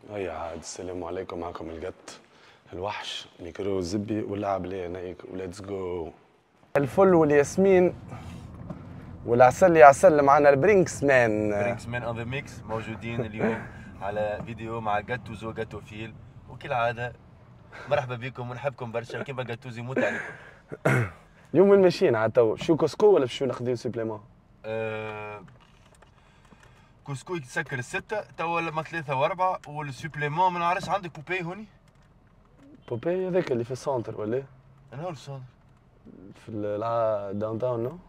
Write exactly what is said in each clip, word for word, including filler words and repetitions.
هيا عاد السلام عليكم، معكم القط الوحش ميكرو زبي واللعب لي نايك وليتس جو. الفل والياسمين والعسل يا عسل معنا البرينكس مان. برينكس مان اون ذا ميكس موجودين اليوم على فيديو مع جاتوزو جاتوفيل، وكالعاده مرحبا بكم ونحبكم برشا. كيما جاتوزو يموت عليكم. اليوم وين ماشيين عاد تو؟ شو كوسكو ولا شو ناخذين سوبليمون؟ أه... كوسكو يتسكر الستة توا لما ثلاثة وأربعة، والسوبليمون ما نعرفش. عندك بوبي هوني؟ بوبي هذاك اللي في السنتر ولا؟ أنا هو السنتر في الع داون تاون نو؟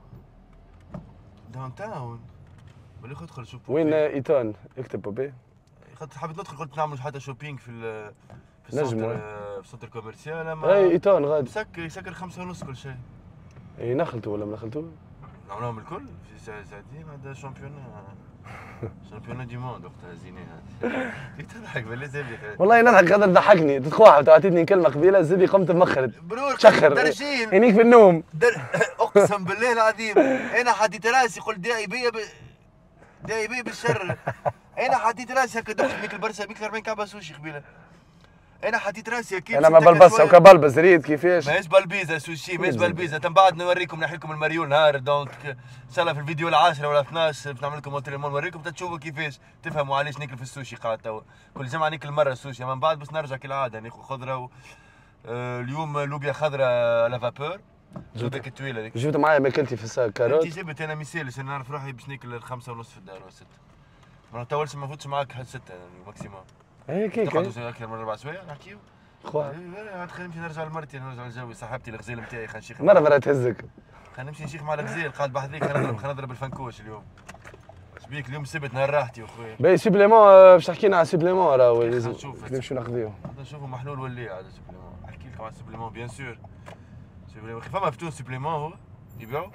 داون تاون ولا خد ادخل شوف بوبي. وين ايتون؟ اكتب بوبي. خاطر حبيت ندخل قلت نعمل حتى شوبينج في ال في السنتر في السنتر كوميرسيال. اما اي ايتون غادي مسكر يسكر خمسة ونص كل شيء. اي نخلتوا ولا ما نخلتوا؟ نعملوهم الكل في ساعة ساعتين. هذا شامبيون شامبيون دي موند وقتها زيني هذا. تضحك بالله زبي. والله نضحك خاطر ضحكني تتخوح تعطيتني كلمه قبيله زبي قمت مخرت برور تشخر درجين هنيك في النوم در... اقسم بالله العظيم انا حديت راسي قلت داعي بيا ب... داعي بيا بالشر. انا حديت راسي هكا دخت بيك البرسا بيك أربعين كعبه سوشي قبيله. انا حديت راسي اكيد انا ما بلبس هكا بلبس ريت كيفاش ماهيش بلبيزه سوشي ماهيش بلبيزه. تم بعد نوريكم نحكي لكم المريول نهار دونك ان شاء الله في الفيديو العاشرة ولا اثناش باش نعمل لكم تليفون نوريكم تشوفوا كيفاش تفهموا علاش ناكل في السوشي. قاعد توا كل جمعه ناكل مره السوشي من بعد بس نرجع كالعاده ناخذ خضره و... آه اليوم لوبيا خضراء لا فابور. زودك الطويله هذيك جبت معايا ماكلتي في الساك كاروت. انت جبت انا مثالش انا نعرف روحي باش ناكل الخمسه ونص في الدار ولا سته. ما نطولش ما نفوتش معاك حد سته ماكسيموم. اي كيك تقعدوا اكثر من اربع سوايع نحكيو. خويا لا خلينا نمشي نرجع لمرتي نرجع لجوي صاحبتي الغزال نتاعي. خلينا نشيخ مره مره تهزك. خلينا نمشي نشيخ مع الغزال قاعد بحذيك. خلينا نضرب خلينا نضرب الفنكوش اليوم. شبيك اليوم سبت نهار راحتي اخويا. باهي سوبليمون باش تحكي لنا على سوبليمون راهو لازم نمشيو ناخذوه. نشوفوا محلول ولا على سوبليمون. احكي لكم على سوبليمون بيان سور. سوبليمون فما فتون سوبليمون هو يبيعوا.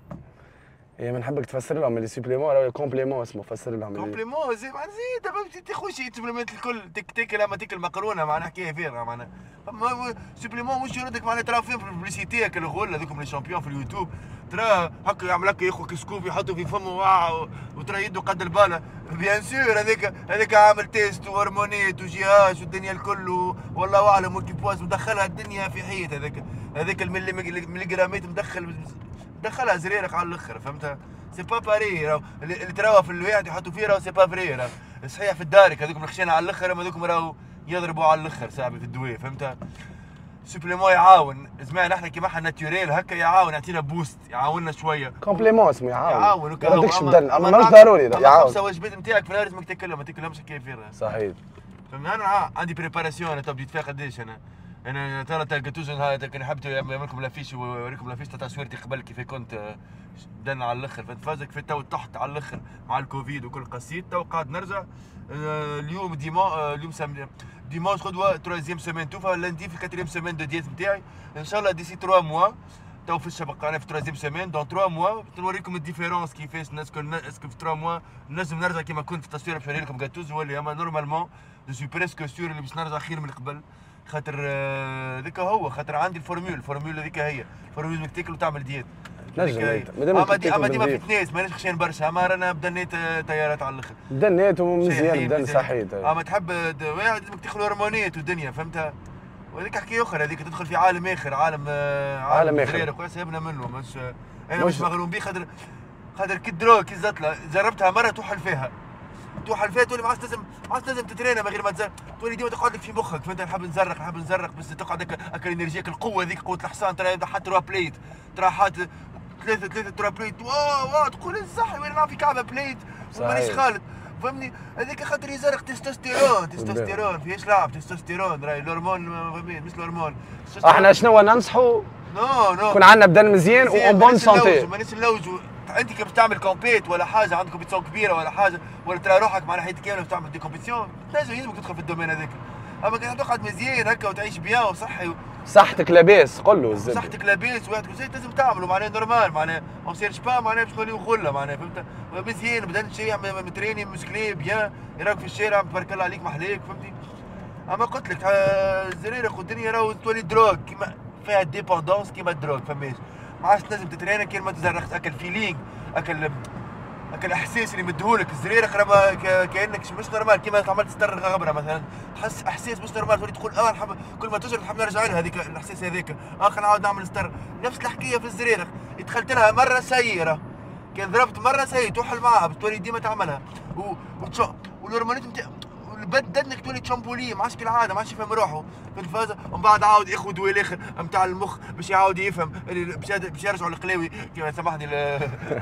اي ما نحبك تفسر لهم اللي سوبليمون راهو كومبليمون اسمه فسر لهم. كومبليمون زي معناها زي دابا تخوش سوبليمونات الكل تك تاكل اما تاكل مقرونه معناها حكايه فارغه معناها. فما سوبليمون مش يردك معناها ترى فين في البليسيتي هكا الغول هذوكم لي شامبيون في اليوتيوب ترى هكا يعمل هكا ياخذ كسكوب يحطه في فمه واو وترى يده قد الباله. بيان سور هذاك هذاك عامل تيست وهرمونات وجهاز والدنيا الكل والله اعلم وكيبواز مدخلها الدنيا في حيط. هذاك هذاك المليغرامات مدخل دخلها زريرك على الاخر فهمتها. سي با باري اللي تراوها في الواحد يحطوا فيه راهو سي با فري راه صحيح في الدارك هذوك مخشين على الاخر اما هذوك راهو يضربوا على الاخر صاحبي في الدواء فهمتها. سوبليمون يعاون زعما احنا كيما احنا ناتوريل هكا يعاون يعطينا بوست يعاوننا شويه. كومبليمون اسمه يعاون. يعاون ما بدكش بدل اما مش ضروري يعاون. خمسه وجبات نتاعك في النهار لازمك تاكلهم ما تاكلهمش حكايه فارغه. صحيح. فهمت. انا عندي بريباراسيون انا بديت فيها قداش انا انا ترى تلقى توزن هاي كان حبيت يعمل لكم لافيش ويوريكم لافيش تاع تصويرتي قبل كيف كنت دنا على الاخر فازك في تو تحت على الاخر مع الكوفيد وكل قصيد. تو قاعد نرجع اليوم ديما اليوم سام ديمانش غدوه تروازيام سيمين توفا لندي في الكاتريام سيمين دو ديت نتاعي ان شاء الله ديسي ثلاثة موا. تو في السبق انا في تروازيام سيمين دون ثلاثة موا نوريكم الديفيرونس كيفاش الناس كل اسكو في ثلاثة موا نجم نرجع كيما كنت في التصوير باش نوري لكم جاتوز ولا اما نورمالمون جو سوي بريسكو سور اللي باش نرجع خير من قبل. خاطر ذاك هو خاطر عندي الفورمول الفورمول هذيك هي الفورمول انك تاكل وتعمل ديت. نجم اما دي اما ديما في ناس مانيش خشين برشا اما رانا بدنيت طيارات على الاخر. بدنيت ومزيان بدن صحيت. اما تحب واحد لازمك تاخذ هرمونات ودنيا فهمتها. وهذيك حكايه اخرى هذيك تدخل في عالم اخر عالم عالم اخر كويس يبنى منه مش انا مش مغروم بيه خاطر خاطر كي دروك كي زتله جربتها مره توحل فيها توحل فيها تولي ما عادش لازم ما عادش لازم تترينا من غير ما تزرق تولي ديما تقعد لك في مخك فانت نحب نزرق نحب نزرق بس تقعد هكا هكا الانرجيك القوه ذيك قوه الحصان ترى حاط ترى بليت ترى حاط ثلاثه ثلاثه ترى بليت واو واو تقول صح وين نعرف في كعبه بليت ومانيش خالد فهمني. هذيك خاطر يزرق تستوستيرون تستوستيرون فيهاش لعب تستوستيرون راهي الهرمون فهمين مثل الهرمون. احنا شنو ننصحوا؟ نو نو يكون عندنا بدن مزيان وأون بون سونتي. مانيش نلوجوا انت كيف تعمل كومبيت ولا حاجه عندك كومبيتيسيون كبيره ولا حاجه ولا ترى روحك مع حياتك كامله تعمل دي كومبيتيسيون لازم يلزمك تدخل في الدومين هذاك. اما كي تقعد مزيان هكا وتعيش بيان وصحي و... صحتك لاباس قول له الزبده صحتك لاباس وحدك زي لازم تعملوا معناها نورمال معناها اون سيرش با معناها باش نوليو غله معناها فهمت. مزيان بدل شيء متريني مسكلي بيان يراك في الشارع تبارك الله عليك محليك فهمتي. اما قلت لك الزريرق والدنيا راهو تولي دروغ كيما فيها ديبوندونس كيما الدروغ فماش ما عادش لازم تترينا كي ما تزرقت اكل فيلينغ اكل هاك الاحساس اللي مديهولك الزريرق راه ك- كانك مش نورمال كيما عملت ستر غبره مثلا، تحس احساس مش نورمال تولي تقول اه نحب كل ما تجرب نحب نرجع لها هذيك الاحساس هذاك، اخر نعاود نعمل ستر. نفس الحكايه في الزريرق، دخلت لها مره سيئه، كان ضربت مره سيئه توحل معها بتولي ديما تعملها و وتش- والهرمونات نتاع بدنك تولي تشامبولي ما عادش كالعاده ما عادش يفهم روحه في الفازه، ومن بعد عاود ياخذ دواء الاخر نتاع المخ باش يعاود يفهم اللي باش باش يرجعوا القلاوي كيما سامحني ل-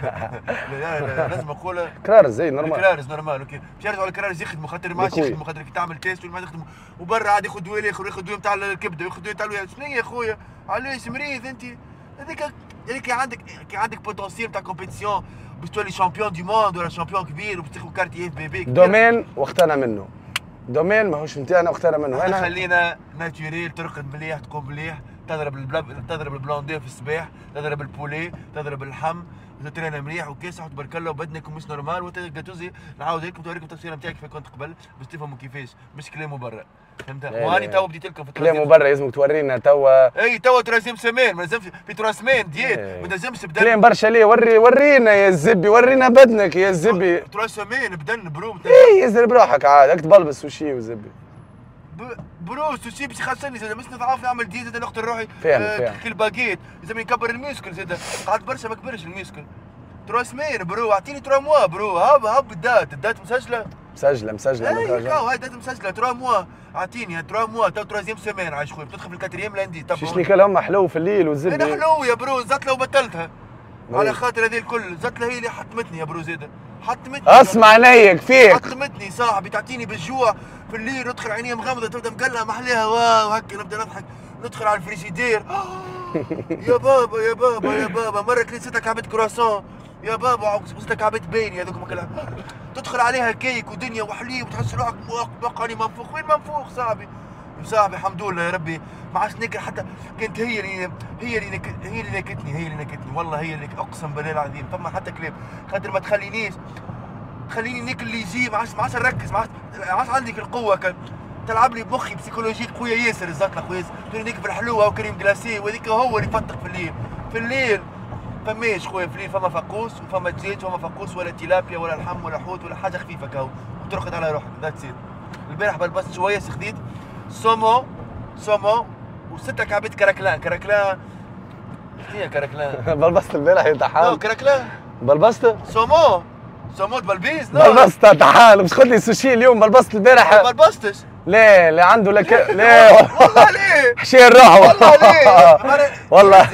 لا لا لازم نقول كرار زي نورمال. الكرارز نورمال اوكي باش يرجعوا الكرارز يخدموا خاطر ما عادش بكوي. يخدموا خاطر كي تعمل تيست وما يخدموا، وبرا عاد ياخذ دواء الاخر وياخذ دواء نتاع الكبده وياخذ دواء نتاع الوعي. شنو هي يا خويا علاش مريض انت؟ هذيك هذيك كي عندك كي عندك بوتنسيال نتاع كومبيتيسيون باش تولي شامبيون دي موند ولا شامبيون كبير وباش تاخذ كارتي اف بي بي كبير. دومين واختنا منه، دومين ماهوش نتاعنا واختنا منه. احنا انا خلينا ناتوريل، ترقد مليح تقوم مليح، تضرب البلاب تضرب البلوندي في الصباح، تضرب البولي، تضرب اللحم، تترينا مليح وكاسح وتبارك الله وبدنك مش نورمال وتجي نعاود لكم نوريكم التصويره نتاعك كيف كنت قبل باش تفهموا كيفاش مش كلامه برا. فهمت؟ لا وهاني لا. تو بديت لكم في كلامه برا لازمك تورينا توا. اي توا ترازيم سمان ما لازمش في ترا سمان ديت إيه. ما لازمش بدن. كلام برشا ليه، وري ورينا يا الزبي، ورينا بدنك يا الزبي. ترا سمان بدن برو اي يزرب روحك عاد، هاك تبلبس سوشي وزبي. ب- بروس سوشي باش يخسرني زاد مش نضعف نعمل ديت زاد نقتل روحي. فاهم، آه، فاهم. كي الباكيت لازم نكبر الميسكل زاد قعدت برشا ما كبرش الميسكل. ترا سمان برو اعطيني ترا موا برو هاب هاب الدات الدات مسجله. مسجله مسجله اي مدرجة. كاو هاي دات مسجله ترا موا اعطيني ترا موا تو تروازيام سمان عايش خويا بتدخل في الكاتريام لاندي طب شيشني كلام حلو في الليل والزبي. انا حلو يا برو زت لو بطلتها إيه. على خاطر هذه الكل زت هي اللي حطمتني يا برو زيد حطمتني. اسمع نيك فيك. حطمتني صاحبي تعطيني بالجوع في الليل ندخل عيني مغمضه تبدا مقلعه محليها واو هكا نبدا نضحك ندخل على الفريجيدير يا بابا يا بابا يا بابا مره كليت ستة كعبة كرواسون يا بابا ستة كعبة بيني هذوك كلها تدخل عليها كيك ودنيا وحليب وتحس روحك موقعني منفوخ. وين منفوخ صاحبي؟ صاحبي الحمد لله يا ربي ما عادش ناكل حتى. كانت هي اللي هي اللي نك... هي اللي نكتني هي اللي نكتني والله هي اللي اقسم بالله العظيم فما حتى كلام خاطر ما تخلينيش تخليني ناكل اللي يجي ما عادش ما عادش نركز ما عادش ما عادش عندي القوه كان تلعب لي بمخي بسيكولوجيك قويه ياسر الزطله خويا تولي ناكل الحلوه وكريم جلاسي وهذيك هو اللي يفتق في الليل. في الليل فماش خويا في الليل فما فقوس وفما دجاج وفما فقوس ولا تيلابيا ولا لحم ولا حوت ولا حاجه خفيفه كهو وترقد على روحك ذاتس ات. البارح بلبست شويه خديت سومو سومو وستة كعبات كراكلان. كراكلان شنو هي كراكلان؟ بلبست البارح يا نو طحال. كراكلان بلبست؟ سومو سومو بلبيز نو بلبست طحال مش خذ لي سوشي اليوم بلبست البارح. ما بلبستش لا لا عنده لك لا والله ليه؟ حشي الروح والله ليه؟ والله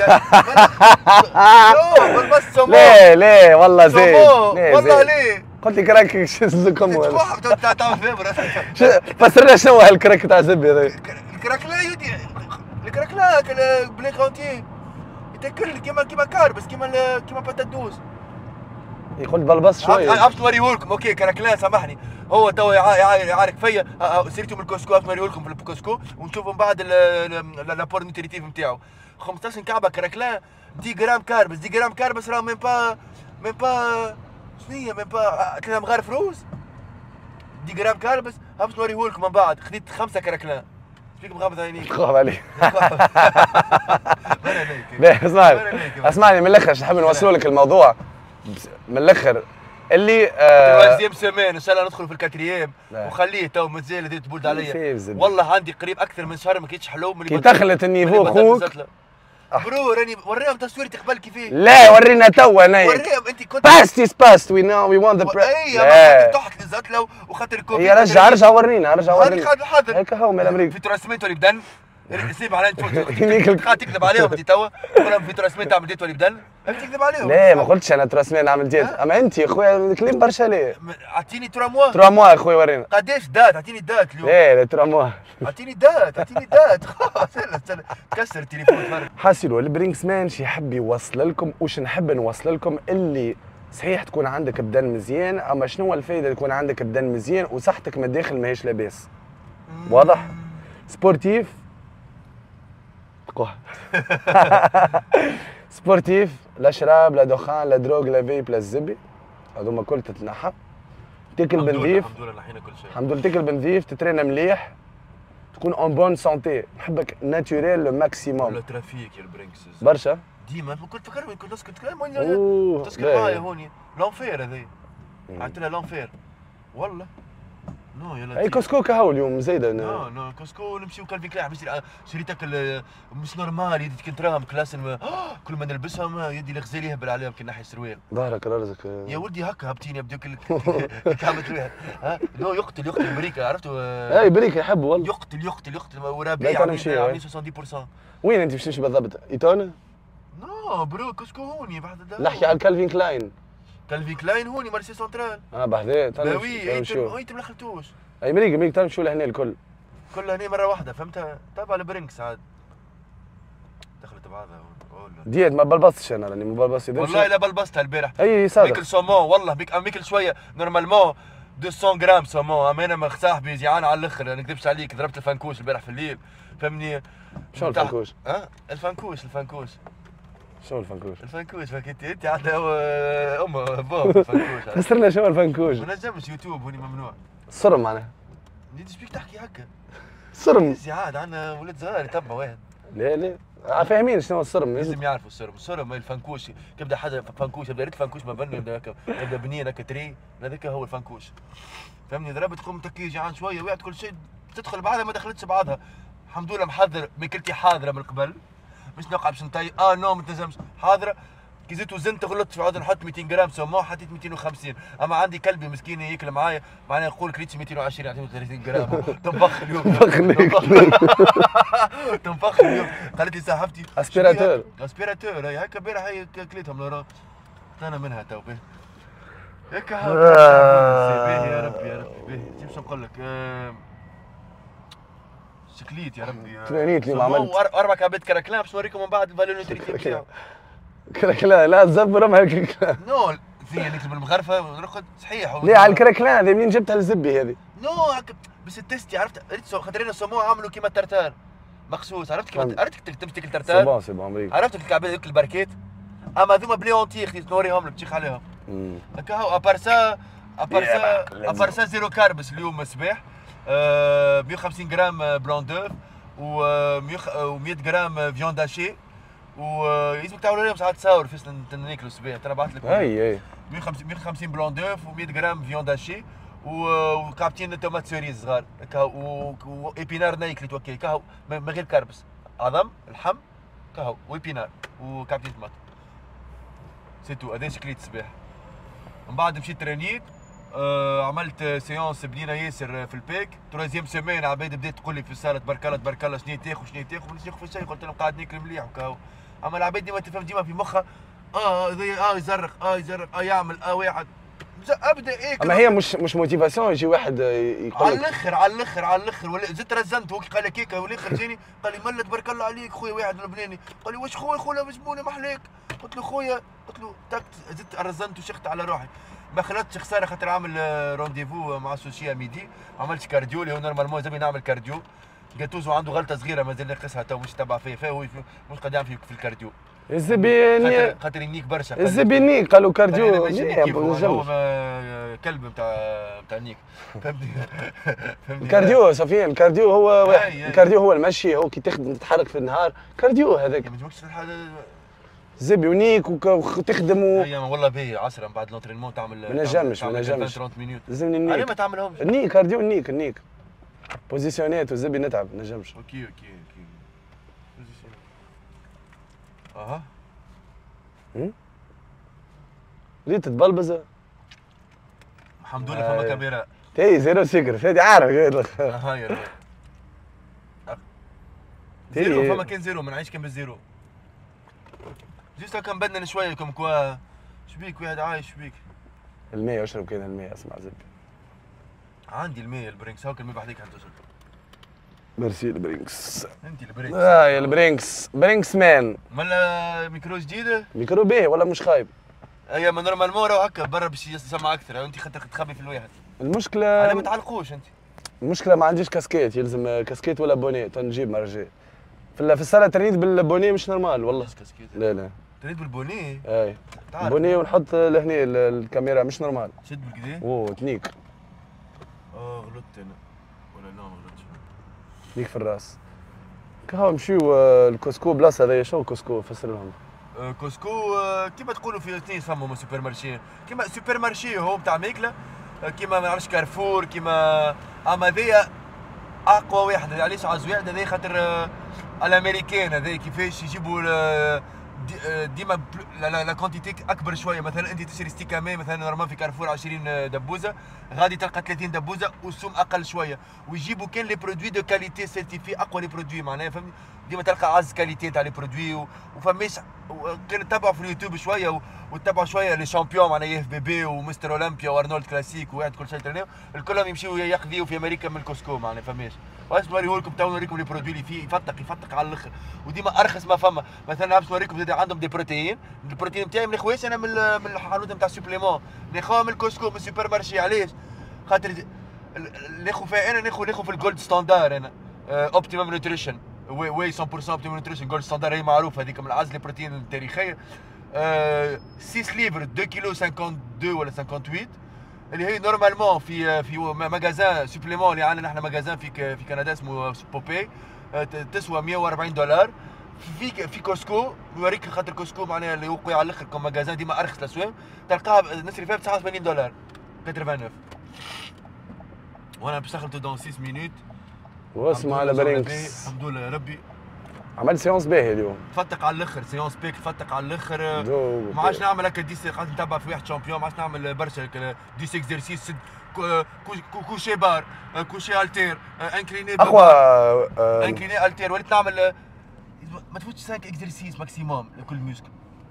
شو بلبست سومو لا لا والله زين. سومو لا والله زين. ليه؟ قلت لي كراك شزكم ولا تروح تعمل فيبر فسر لنا شنو هالكراك تاع زبي هذا. الكراكلا يودي الكراكلا بلي كونتي يتاكل كيما كيما كاربس كيما كيما باتادوس. يقول بلبس شويه. عرفت نوريهولكم اوكي كراكلا سامحني هو توا يعارك فيا سيرتو من الكوسكو عرفت نوريهولكم في الكوسكو ونشوفوا من بعد لابور نوتريتيف نتاعو. خمسطاش كعبه كراكلا عشرة جرام كاربس عشرة جرام كاربس راه ميم با ميم با شنو هي ميم با ثلاثة مغارف روز عشرة جرام كاربس عرفت نوريهولكم من بعد خديت خمسه كراكلا فيك مغمض عينيك. خاف عليك. لا اسمعني اسمعني من الاخر نحب نوصلوا لك الموضوع من الاخر اللي تروازيام سيمين ان شاء الله ندخلوا في الكاتريام لا. وخليه تو مازال هذه تبولد عليا كيف والله عندي قريب اكثر من شهر ما كنتش حلو من كي تخلت النيفو خوك. برو راني وريهم تصويرتي قبل كيفاه. لا ورينا توا نايك. وريهم انت كنت باست از باست وي نو وي وان ذا اي خاطر تحت الزتله وخاطر الكوفيد. هي رجع رجع ورينا رجع هذيك ورينا. خاطر حاضر هيك هو من امريكا. في تراسميت ولي بدن سيب علي هنيك ال- قاعد تكذب عليهم انت توا تقول في تراسميت تعمل ديت ولي بدن تكذب عليهم. لا ما قلتش انا تراسمين نعمل ديت اما انت يا خويا الكلام برشا ليه. اعطيني ترا موا تروا موا يا خويا ورينا. قداش دات اعطيني الدات اليوم. لا لا تروا موا. اعطيني دات اعطيني دات استنى استنى كسر التليفون تفرج. حاسلوا البرينكس مان شي يحب يوصل لكم وش نحب نوصل لكم اللي صحيح تكون عندك بدن مزيان اما شنو الفائده تكون عندك بدن مزيان وصحتك من الداخل ماهيش لاباس. واضح؟ سبورتيف تقوه سبورتيف لا شراب لا دخان لا دروغ لا فيب لا الزبي هذوما كل تتنحى تاكل بنظيف الحمد لله نحينا كل شيء الحمد لله تاكل بنظيف تترينا مليح تكون اون بون سونتي نحبك ناتوريل لو ماكسيموم. ولا ترافيك يا برشا ديما كنت فكرني كنت نسكت اوه تسكت معايا هوني لونفير هذا قعدت لها لونفير والله. نو يلا اي كوسكو كهو اليوم زايده. نو نو كوسكو نمشيو كالفين كلاين باش شريتك مش نورمال يدي كنت راهم كلاسن كل ما نلبسهم يدي الغزال يهبل عليهم كي ناحي السروال. ظهرك رازك يا ولدي هكا هبطيني بدوك كعبت روحي. ها نو يقتل يقتل بريكا عرفتوا. اي بريكا يحب والله. يقتل يقتل يقتل وربيع عاملين سبعين بالمئة. وين انت باش تمشي بالضبط؟ ايتون؟ نو برو كوسكو هوني بعد الدار. نحكي على كالفين كلاين. كالفين كلاين هوني مارسي سنترال. اه بحذاه. باوي انت ما دخلتوش. اي مريقه مريقه تعال نمشيو لهنا الكل. كلها هنا مره واحده فهمتها. تابع البرينكس عاد دخلت بعضها. ديت ما بلبطتش انا راني ما بلبطتش. والله لا بلبطتها البارح. اي صادق. ميكل سومون والله بيك ميكل شويه نورمالمون مئتين غرام سومون. اما انا صاحبي جيعان على الاخر ما نكذبش عليك. ضربت الفنكوش البارح في الليل فهمني. شنو الفنكوش؟ اه الفنكوش الفنكوش شنو الفنكوش؟ الفنكوش فكنت انت عندها ام بوب الفنكوش. فسر لنا شنو الفنكوش؟ ما نجمش يوتيوب هوني ممنوع. الصرم معناها. انت بيك تحكي هكا؟ الصرم عاد عندنا ولد صغار يتبع واحد. لا لا آه فاهمين شنو الصرم. لازم يعرفوا الصرم. الصرم الفنكوش كيبدا حدا فنكوش يبدا ريت فنكوش ما بني يبدا هكا يبدا بنين هكا تري هذاك هو الفنكوش فهمني. ضربت تقوم تكي جيعان شويه وقعت كل شيء تدخل بعضها ما دخلتش بعضها. الحمد لله محضر ماكلتي حاضره من قبل مش نوقع باش نطي اه نو ما تنجمش حاضره. كي زدت وزنت غلطت عاد نحط مئتين غرام سومون حطيت مئتين وخمسين. اما عندي كلبي مسكين ياكل معايا معناها نقول كليتش مئتين وعشرين يعطيني ثلاثين غرام. تنفخ اليوم تنفخ اليوم. قالت لي صاحبتي اسبيراتور اسبيراتور هي هكا امبارح هي كليتهم لورا انا منها تو به هكا باهي يا ربي يا ربي باهي. باش نقول لك شكليت يا ربي ترينيت اليوم عملت اربع كعبات كراكلان باش نوريكم من بعد الفالونيتريتي بتاعو. كراكلان لا تزبر امها الكراكلان. نو زي نكتب المغرفه ونرقد صحيح. ليه على الكراكلان هذه منين جبتها الزبي هذه؟ نو هكا بس التستي عرفت خاطر انا السمو عملوا كيما الترتار مخصوص. عرفت كيما عرفت تمشي تاكل ترتار. سي بون سي بون امريكا. عرفت الكعبات ذوك البركات اما ذوما بليونتي اختي نوريهم لك تشيخ عليهم. هكا هو ابارسا ابارسا ابارسا زيرو كاربس اليوم الصباح. آه مئة وخمسين غرام بلون دوف و مئة غرام فيون داشي ويلزمك تعاونوا لهم ساعات تصاور فاش ناكلوا الصباح. ترى بعثت لك اي اي مئة وخمسين بلون دوف و100 غرام فيون داشي وكابتين تومات سوريز صغار هكا وايبينار نايك اللي توكل كاهو من غير كربس عظم اللحم كاهو وايبينار وكابتين طماط سي تو. هذا شكليت الصباح. من بعد مشيت ترينيت. آه عملت سيونس بنينه ياسر في البيك. تروازيام سيمين عباد بدات تقول لي في الصاله تبارك الله تبارك الله شنو تاخذ شنو تاخذ مانيش ناخذ في شيء. قلت لهم قاعد ناكل مليح وكاهو. اما العباد ديما تفهم ديما في مخها اه اه يزرق اه يزرق اه يعمل اه واحد ابدا ايه. اما هي مش مش موتيفاسيون يجي واحد يقول على الاخر على الاخر على الاخر زدت رزنت هو قال لك هيك والاخر جاني قال لي ملا تبارك الله عليك خويا واحد لبناني قال لي واش خويا خويا مجبونه محلاك. قلت له خويا قلت له تك زدت رزنت وشخت على روحي. ما خلطتش خساره خاطر عامل رونديفو مع السوشيال ميدي. ما عملتش كارديو اللي هو نورمالمون زعما نعمل كارديو. جاتوزو عنده غلطه صغيره مازال ناقصها تو مش تبع فيها فهو مش قاعد يعمل في الكارديو. الزبي خاطر ينيك برشا. الزبي نيك قالوا كارديو هو كلب نتاع نتاع نيك فهمتني. الكارديو صافي الكارديو هو واحد. الكارديو هو المشي هو كي تخدم تتحرك في النهار كارديو هذاك. ما تجمكش زبي ونيك وتخدم و... اي والله باهي عصرا بعد لونترينمون تعمل ما نجمش ما نجمش ثلاثين مينوت لازمني النيك. انا ما تعملهمش النيك كارديو النيك النيك بوزيسيونات والزبي نتعب ما نجمش. اوكي اوكي اوكي بوزيسيونات اها امم ريت تبلبزه الحمد لله فما كاميرا. تي زيرو سكر فادي عارف اها يا زيرو فما كان زيرو ما نعيش كان بالزيرو. جيست هكا نبدل شويه كم كوا شبيك واحد عايش شبيك. الماء اشرب كان الماء اسمع زبي. عندي الماء البرينكس هاك الماء بحديك حتى تشرب. ميرسي البرينكس. انت البرينكس. اه يا البرينكس برينكس مان. مالا ميكرو جديد؟ ميكرو باهي ولا مش خايب؟ اي ما نورمالمون راهو هكا برا باش يسمع اكثر انت خاطر تخبي في الواحد. المشكله انا ما تعلقوش انت. المشكله ما عنديش كاسكيت يلزم كاسكيت ولا بوني تنجيب مرجي. في في الصاله تريد بالبوني مش نورمال والله. كاسكيت. لا لا تريد بالبوني؟ اي بوني ونحط لهني الكاميرا مش نورمال. شد بالكدا؟ اوه تنيك. اه غلطت انا ولا لا ما غلطتش. تنيك في الراس. كهو نمشيو الكوسكو بلاصه هذايا شو الكوسكو فسر لهم. آه، كوسكو آه، كيما تقولوا في الاثنين يسموا سوبر مارشي، كيما سوبر مارشي هو بتاع ماكله، آه، كيما ما نعرفش كارفور كيما. اما هذايا اقوى واحد، علاش عزواد هذا خاطر آه، الامريكان هذا كيفاش يجيبوا آه، دي- آه، ديما بلو- لا, لا, لا كونتيتي اكبر شويه. مثلا انت تشري ستيكا ماء مثلا نورمال في كارفور عشرين دبوزه، غادي تلقى ثلاثين دبوزه والسوم اقل شويه، ويجيبوا كان لي برودوي دو كاليتي سيرتيفي اقوى لي برودوي معناها فهمني. ديما تلقى عز كاليتي تاع لي برودوي و- وفماش و- كان تتبعوا في اليوتيوب شويه و- وتتبعوا شويه لي شامبيون معناها اف بي بي ومستر اولمبيا وارنولد كلاسيك وواحد كل شيء ترنيو الكلهم يمشيو يقضيو في امريكا من الكوسكو معناها فماش. باش نوريهولكم تو نوريكم لي برودوي اللي فيه يفتق يفتق على الاخر، وديما ارخص ما فما. مثلا باش نوريكم زاد عندهم دي بروتيين، البروتين نتاعي ما ناخذهاش انا من ال- من الحانوت نتاع السوبليمون، ناخذها من الكوسكو من السوبر مارشي. علاش؟ خاطر ال- ال- ناخذ فيها انا ناخذ ناخذ في الجولد ستاندار انا اوبتيمم نوتريشن واي واي مية بالمية اوبتيمم نوتريشن جولد ستاندار هي معروفه هذيك من العزل البروتين التاريخيه. آه، ستة ليفر اثنين كيلو اثنين وخمسين ولا ثمانية وثمانين اللي هي نورمالمون في في ماغازان سوبليمون اللي عندنا نحن ماغازان في ك- في كندا اسمه بوبي آه، ت- تسوى مية وأربعين دولار. في في كوسكو نوريك خاطر كوسكو معناها اللي وقع على الاخر كوم ماغازان ديما ارخص الاسواق، تلقاها نصري فيها ب تسعة وثمانين دولار تسعة وثمانين. وانا باش دخلت دون ستة مينوت واسمع على برينكس. الحمد لله يا ربي. عملت سيونس باهي اليوم. فتق على الاخر سيونس بيك فتق على الاخر. جو ما عادش نعمل هكا ديس قاعد نتبع في واحد شامبيون، ما عادش نعمل برشا هكا ديس اكزرسيس كو- كو- كوشي بار كوشي التير انكليني اقوى آه، انكليني التير. وليت نعمل ما تفوتش خمسة اكزرسيس ماكسيموم لكل موسكل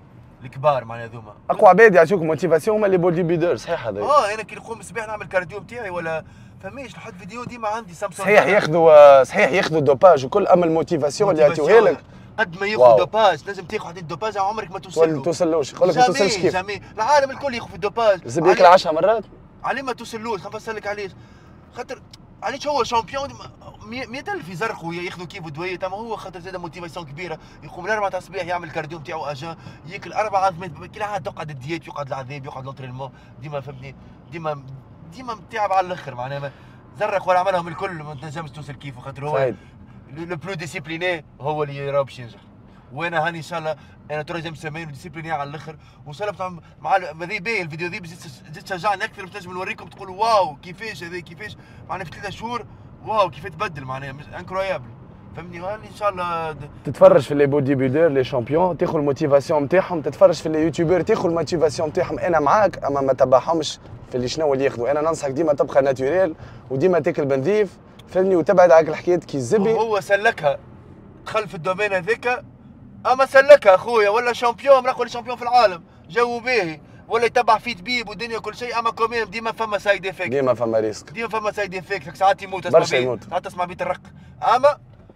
الكبار معناها هذوما. اقوى عباد يعطيوك موتيفاسيون هما لي بودي بيلدر صحيح هذا. اه انا كي نقوم الصباح نعمل كارديو نتاعي ولا فماش نحط فيديو ديما عندي سامسونج. صحيح ياخذوا آه، صحيح ياخذوا دوباج وكل، اما الموتيفاسيون اللي يعطيوها لك قد ما واو. ياخذ دوباج لازم تاخذ حديد دوباج عمرك ما توصل ولا له. توصلوش، يقول لك ما توصلش جامي كيف. جامي العالم الكل ياخذ في الدوباج. لازم ياكل عشرة مرات. عليه ما توصلوش. خليني نفسر لك علاش. خاطر علاش هو شامبيون مئة ألف يزرقوا ياخذوا كيف دويه، اما هو خاطر زاد موتيفاسيون كبيره. يقوم الاربعه تاع الصباح يعمل كارديو نتاعو اجان، ياكل اربع عظمات كي عاد يقعد الديات يقعد العذاب يقعد لونترينمون ديما فهمني ديما ديما متعب على الاخر معناها زرق ولا عملهم الكل ما تنجمش توصل كيفه. خاطر هو صحيح. لو بلو ديسيبليني هو اللي راه باش ينجح. وانا هاني ان شاء الله انا تروجم سيمين ديسيبليني على الاخر وان شاء الله مع هذه باهي الفيديو ذي زيد تشجعني اكثر باش نجم نوريكم تقولوا واو كيفاش هذا كيفاش معناها في ثلاثة شهور واو كيف تبدل معناها انكرويابل فهمني. وهاني ان شاء الله تتفرج في لي بودي بيلدر لي شامبيون تاخذ الموتيفاسيون نتاعهم، تتفرج في لي يوتيوبر تاخذ الموتيفاسيون نتاعهم. انا معاك اما ما تبعهمش في اللي شنو اللي ياخذوا. انا ننصحك ديما تبقى ناتوريل وديما تاكل بنظيف فهمني، وتبعد على الحكايات كي الزبي. هو سلكها دخل في الدومين هذاك، اما سلكها اخويا ولا شامبيون من اقوى شامبيون في العالم جو باهي ولا يتبع في طبيب ودنيا كل شيء. اما كوميم ديما فما سايد افكت، ديما فما ريسك، ديما فما سايد افكت. ساعات يموت برشا يموت، ساعات تسمع بيت الرق. اما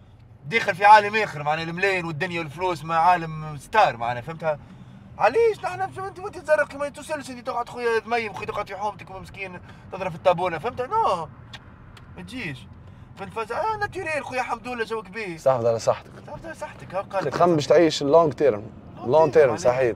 داخل في عالم اخر معناها الملايين والدنيا والفلوس مع عالم ستار معناها فهمتها. علاش نحن انت وانت تزرق ما توصلش انت تقعد خويا تميم خويا تقعد في حومتك مسكين تضرب في الطابونه فهمت؟ نو ما تجيش فنفاز اه ناتوريل خويا الحمد لله جوك باهي. صح على صحتك، صح صحتك. ها قال تخمم باش تعيش اللونج تيرم. لونج تيرم صحيح.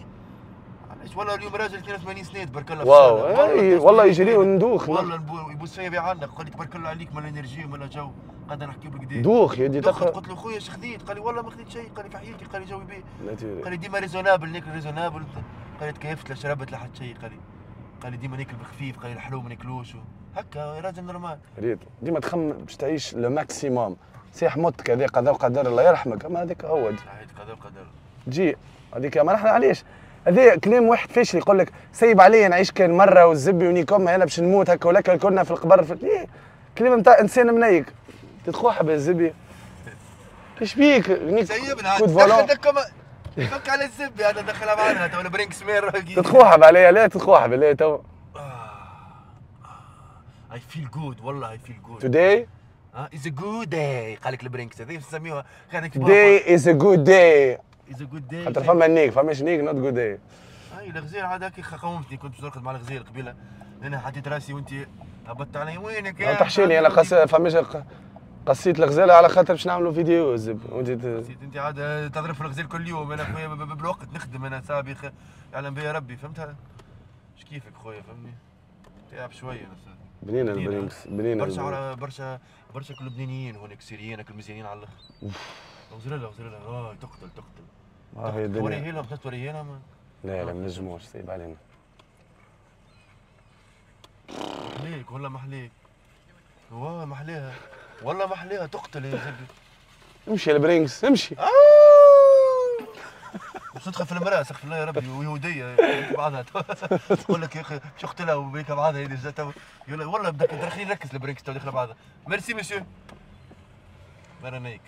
علاش والله اليوم راجل اثنين وثمانين سنه تبارك الله. واو اي والله يجري وندوخ والله يبوس فيا بيع عندك قال لي تبارك الله عليك مال انرجي ومال جو قاعد نحكي بك دي دوخ يدي تقرا. قلت له خويا اش خذيت؟ قال لي والله ما خذيت شيء. قال لي في حياتي قال لي جوي بيه. ناتوري. قال لي ديما ريزونابل ناكل ريزونابل. قال لي تكيفت لا شربت لا حتى شيء. قال لي قال لي ديما ناكل بخفيف. قال لي الحلو ما ناكلوش هكا راجل نورمال. ريت ديما تخمم باش تعيش لو ماكسيموم. صحيح موت كذا قضاء وقدر الله يرحمك، اما هذاك هو صحيح قدر قدر تجي هذيك. ما نحن علاش هذا كلام واحد فاشل يقول لك سيب عليا نعيش كان مره والزبي ونيكم انا باش نموت هكا ولا كلنا في القبر في إيه؟ كلام نتاع انسان منيك تتخوح بالزبي. ايش بيك؟ سيبنا دخلكم فك على الزبي هذا دخلها معنا تو برينك سمير تتخوحب عليا. لا تتخوحب عليا تو. I feel good والله I feel good. Today ها is a good day. قال لك البرينكس هذه نسميوها كان يكتبوها Today is a good day. is a good day. خاطر فما نيك فماش نيك نوت جود داي. اي الغزير عاد هكي قومتني كنت باش نرقد مع الغزير قبيله انا حطيت راسي وانت هبطت علي وينك يا تحشيني انا قص فماش قصيت الغزاله على خاطر باش نعملوا فيديو الزب وانت انت عاد تضرب في الغزير كل يوم. انا خويا بالوقت نخدم انا سابي يعلم بيا ربي فهمتها. اش كيفك خويا فهمني تعب شويه نفسها. بنينه البرينكس بنينه برشا برشا برشا كل لبنانيين هونيك سوريين كل مزيانين على الاخر. وزريلا وزريلا اه تقتل تقتل اه هي الدنيا. توريه لهم توريه لهم. لا لا ما نجموش صعيب علينا. محليك والله محليك. والله محليها والله محليها تقتل يا زبي. امشي يا برينكس امشي. مش تدخل في المرأة استغفر الله يا ربي ويهودية بعضها تقول لك يا اخي مش اختلها وبيك بعضها هيدي جات والله بدك خليني نركز البريكس تو داخله بعضها. ميرسي مسيو. مرنيك.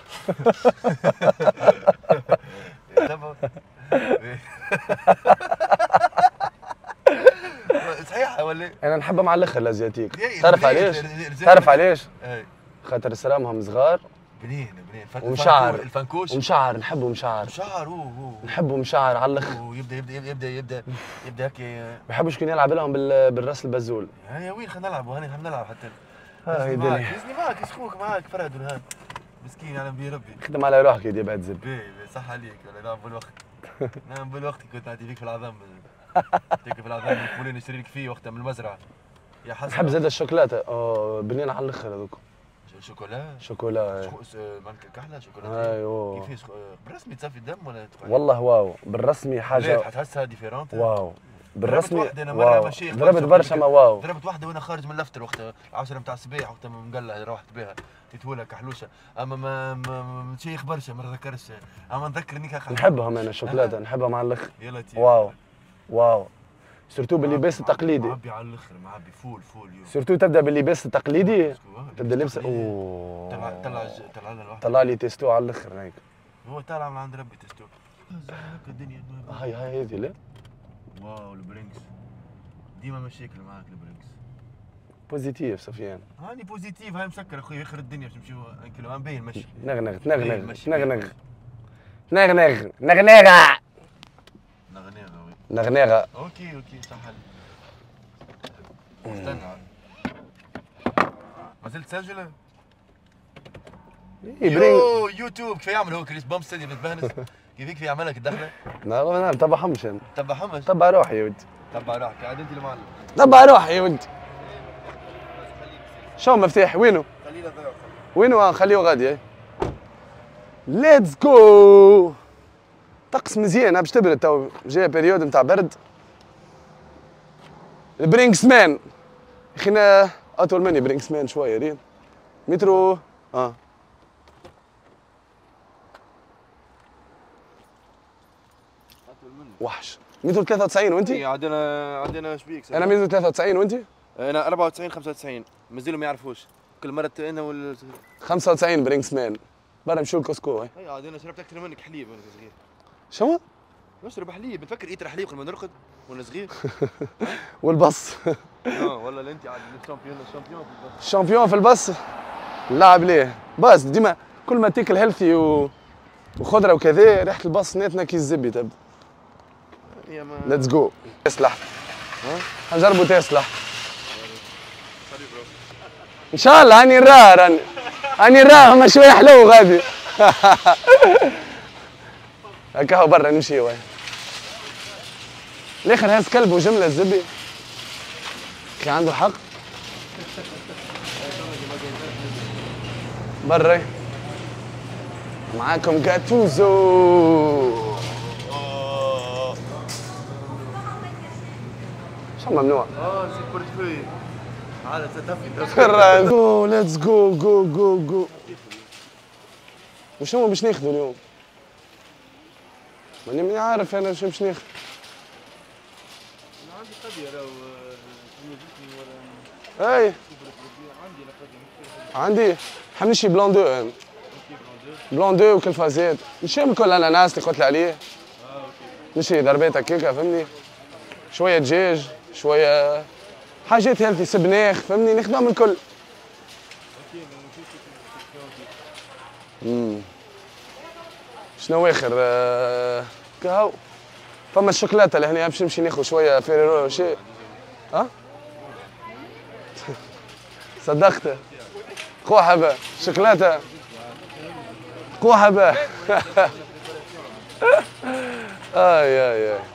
صحيح ولا؟ انا نحبها مع الاخر الازياتيك. تعرف علاش؟ تعرف علاش؟ خاطر سلامهم صغار. بنين بنين ومشعر الفنكوش ومشعر نحبه مشعر. مشعر اوه نحبه مشعر على الاخر. ويبدا يبدا يبدا يبدا يبدا هيك ما بيحبوش كون يلعب لهم بالراس البزول. يا وين خلينا نلعب وهاني خلينا نلعب حتى. ها هي الدنيا. يزني معك يسخوك معك فرهد والهان مسكين يعلم بيه ربي. خدم على روحك يا دياب زب. بيه صح عليك ولا نام بالوقت. نام بالوقت كنت نعطي فيك في العظام. تيك في العظام يقولوا نشتري لك فيه وقتها من المزرعه. يا حسن نحب زاد الشوكولاته اه بنين على الاخر هذوك. شوكولا شوكولا مالك كحله شوكولا. ايوه كيفاش بالرسمي تصفي الدم ولا والله واو بالرسمي حاجه تحسها ديفيرونت. واو بالرسمي ضربت واحده انا مره مشيت ضربت برشا ما واو. ضربت واحده وانا خارج من اللفتر وقتها عشرة نتاع الصباح وقتها مقلع روحت بها تتولى كحلوشه اما ما مشيخ برشا ما نذكرش اما نذكر اني نحبهم انا الشوكولاته نحبها مع الاخر. يلا واو واو سورتو باللباس التقليدي. معبي على الاخر معبي فول فول يوم. سورتو تبدا باللباس التقليدي تبدا لبسه اوه طلع طلع طلع لنا الواحد طلع لي تيستو على الاخر هيك. هو طالع من عند ربي تيستو. هكا الدنيا هاي هاي هذه لا واو البرينكس ديما مشاكل معاك البرينكس. بوزيتيف سفيان. هاني بوزيتيف هاي مسكر اخوي يخرب الدنيا باش نمشيو كيلو مبين مشي. نغنغ تنغنغ تنغنغ نغنغ نغنغه نغنغه نغنغه. اوكي اوكي صح. استنى ما زلت تسجل؟ يو يوتيوب كيف يعمل هو كريس بوم ستدي بتبهنس كيف هيك في يعملها لك الدخله؟ لا لا تبع حمش انا. تبع حمش؟ تبع روحي يا ولدي. تبع روحك عاد انت المعلم. تبع روحي يا ولدي. شو المفتاح وينه؟ خليه ضيع وينه خليه غادي. ليتس جو. طقس مزيان باش تبرد تو جايه بيريود نتاع برد. البرينكس مان اخينا اطول مني برينكس مان شويه رين مترو اه وحش مترو ثلاثة وتسعين وانت؟ عندنا عندنا شبيك انا مترو ثلاثة وتسعين وانت؟ انا أربعة وتسعين خمسة وتسعين مازالوا ما يعرفوش كل مره انا وال خمسة وتسعين برينكس مان برا نمشيو الكوسكو. اي عاد انا شربت اكثر منك حليب وانا صغير. شو؟ نشرب حليب نفكر ايتر حليب قبل ما نرقد وانا صغير. والبص اه والله انت عاد الشامبيون الشامبيون في البص. الشامبيون في البص اللاعب ليه بس ديما كل ما تاكل هيلثي و... وخضره وكذا ريحه البص ناتنا كي الزبي تبدا. ليتس جو. تسلح ها نجربوا تسلح ان شاء الله. هاني نراه راني هاني نراه هما شويه حلو غادي. هكا هو برا نمشيو. الاخر هاز كلب وجمله الزبي كي عنده حق. برا معاكم جاتوزو. شو ممنوع؟ اه سي بورتفوي عاد ستفي خرا جو ليتس جو جو جو جو. وشنو باش ناخذوا اليوم؟ ماني ماني عارف انا شو باش ناخذ. عندي قضيه راهو ولا اي عندي حنمشي بلون دو بلون دو وكلفازات نشري من كل اناناس اللي قلت لي عليه. اه اوكي نشري ضربات هكاكا فهمني شويه دجاج شويه حاجات هيلثي سبناخ فهمني ناخذها من الكل. امم شنو اخر آه... كهو فما الشوكولاته لهنا باش نمشي ناخذ شويه فيريرو ولا شيء. ها صدقت قوحه با شوكولاته قوحه با. اي اي اي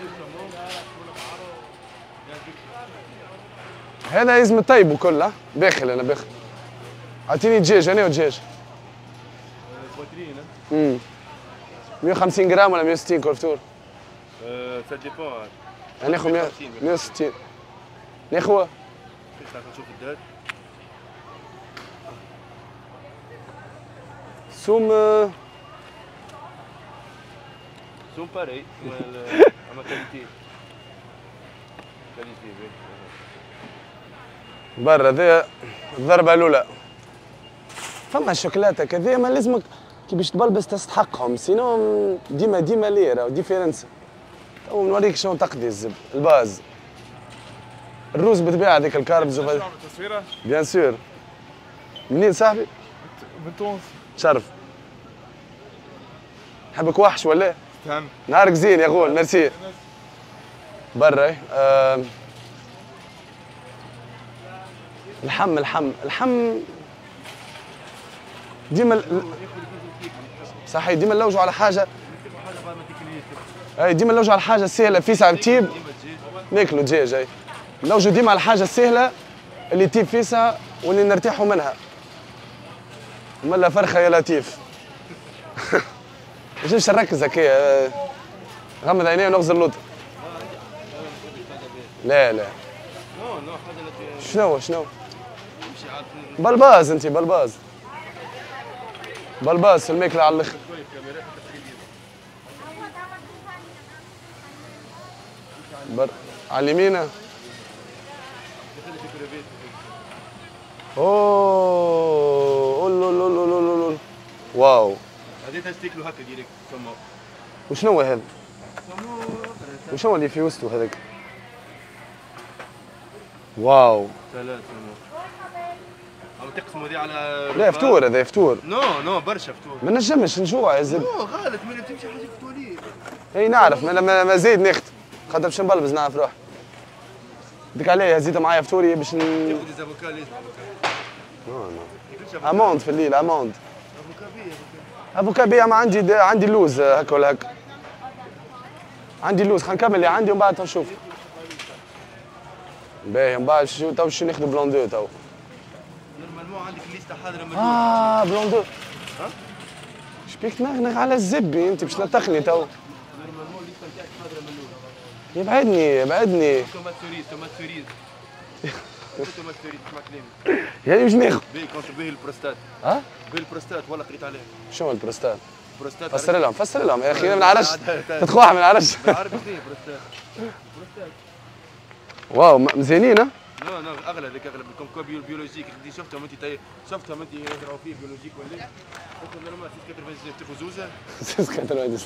هذا لازم طيب وكل ها باخل انا باخل. اعطيني دجاج انا ودجاج. امم مية وخمسين جرام ولا مية وستين كولفتور؟ سا ديبون. ناخذ مية وستين. ناخذ نشوف الدار. سوم سوم باري اما كاليتي كاليتي برا ذا الضربة الأولى. فما الشوكولاتة كذا ما لازمك كي باش تبلبس تستحقهم سينو ديما ديما ليرة وديفيرنس. تو نوريك شنو تقضي الزب الباز. الروز بالطبيعة هذيك الكاربز وغير. تصويرة؟ بيان سور. منين صاحبي؟ من تونس. شرف. نحبك وحش ولا؟ تهم. نهارك زين يا غول ميرسي. برا آه. الحم الحم الحم ديما صحيح ديما نلوجوا على حاجه اي ديما نلوجوا على حاجه سهله فيسع تيب ناكلوا دجاج اي نلوجوا ديما على الحاجه السهله اللي تيب فيسع واللي نرتاحوا منها ملا فرخه يا لطيف مش نركز هكايا غمض عيني ونغزر اللوطه لا لا شنو شنو بلباز انت بلباز بلباز في الماكله على الاخر بر على اليمين اوه اولولولولولول واو هذه تاكلوا هكا ديريكت سمو وشنو هذا؟ وشنو اللي في وسطه هذاك؟ واو ثلاث سمو او تقسموا هذه على لا فطور هذا فطور نو نو برشا فطور ما نجمش نجوع يا زلمه نو غلط ما تمشي حاجه فطوريه اي نعرف ما ما ما زيد ناخذ خاطر باش نبلبز نعرف روحي ديك عليه زيد معايا فطوري باش ن... تاخذ زافوكا لازم نو نو اموند في الليل اموند افوكا بيه افوكا بيه ما عندي دا عندي اللوز هكا ولا هكا عندي اللوز خلينا نكمل اللي عندي ومن بعد نشوف باهي من بعد شو تو شو ناخذ بلون دو تو نورمالمون عندك ليسته حاضره من اه بلون دو ها شبيك تنغنغ على الزبي انت باش نطخني تو نورمالمون الليسته نتاعك حاضره من الاول يبعدني يبعدني تومات سوريز تومات سوريز تومات سوريز اسمع كلامي يعني واش ناخذ بيه كنت بيه البروستات ها بيه البروستات ولا قريت عليه شنو البروستات بروستات فسر لهم فسر لهم يا اخي انا ما نعرفش تتخوح ما نعرفش بالعربي شنو بروستات بروستات واو مزيانين ها نو نو اغلى هذيك اغلى كوم كو بيولوجيك دي شفتهم انت تاي شفتهم انت يقراو فيه بيولوجيك ولا قلت لهم ما سيس ثمانية وثمانين تاخذ زوزه سيس كاتروين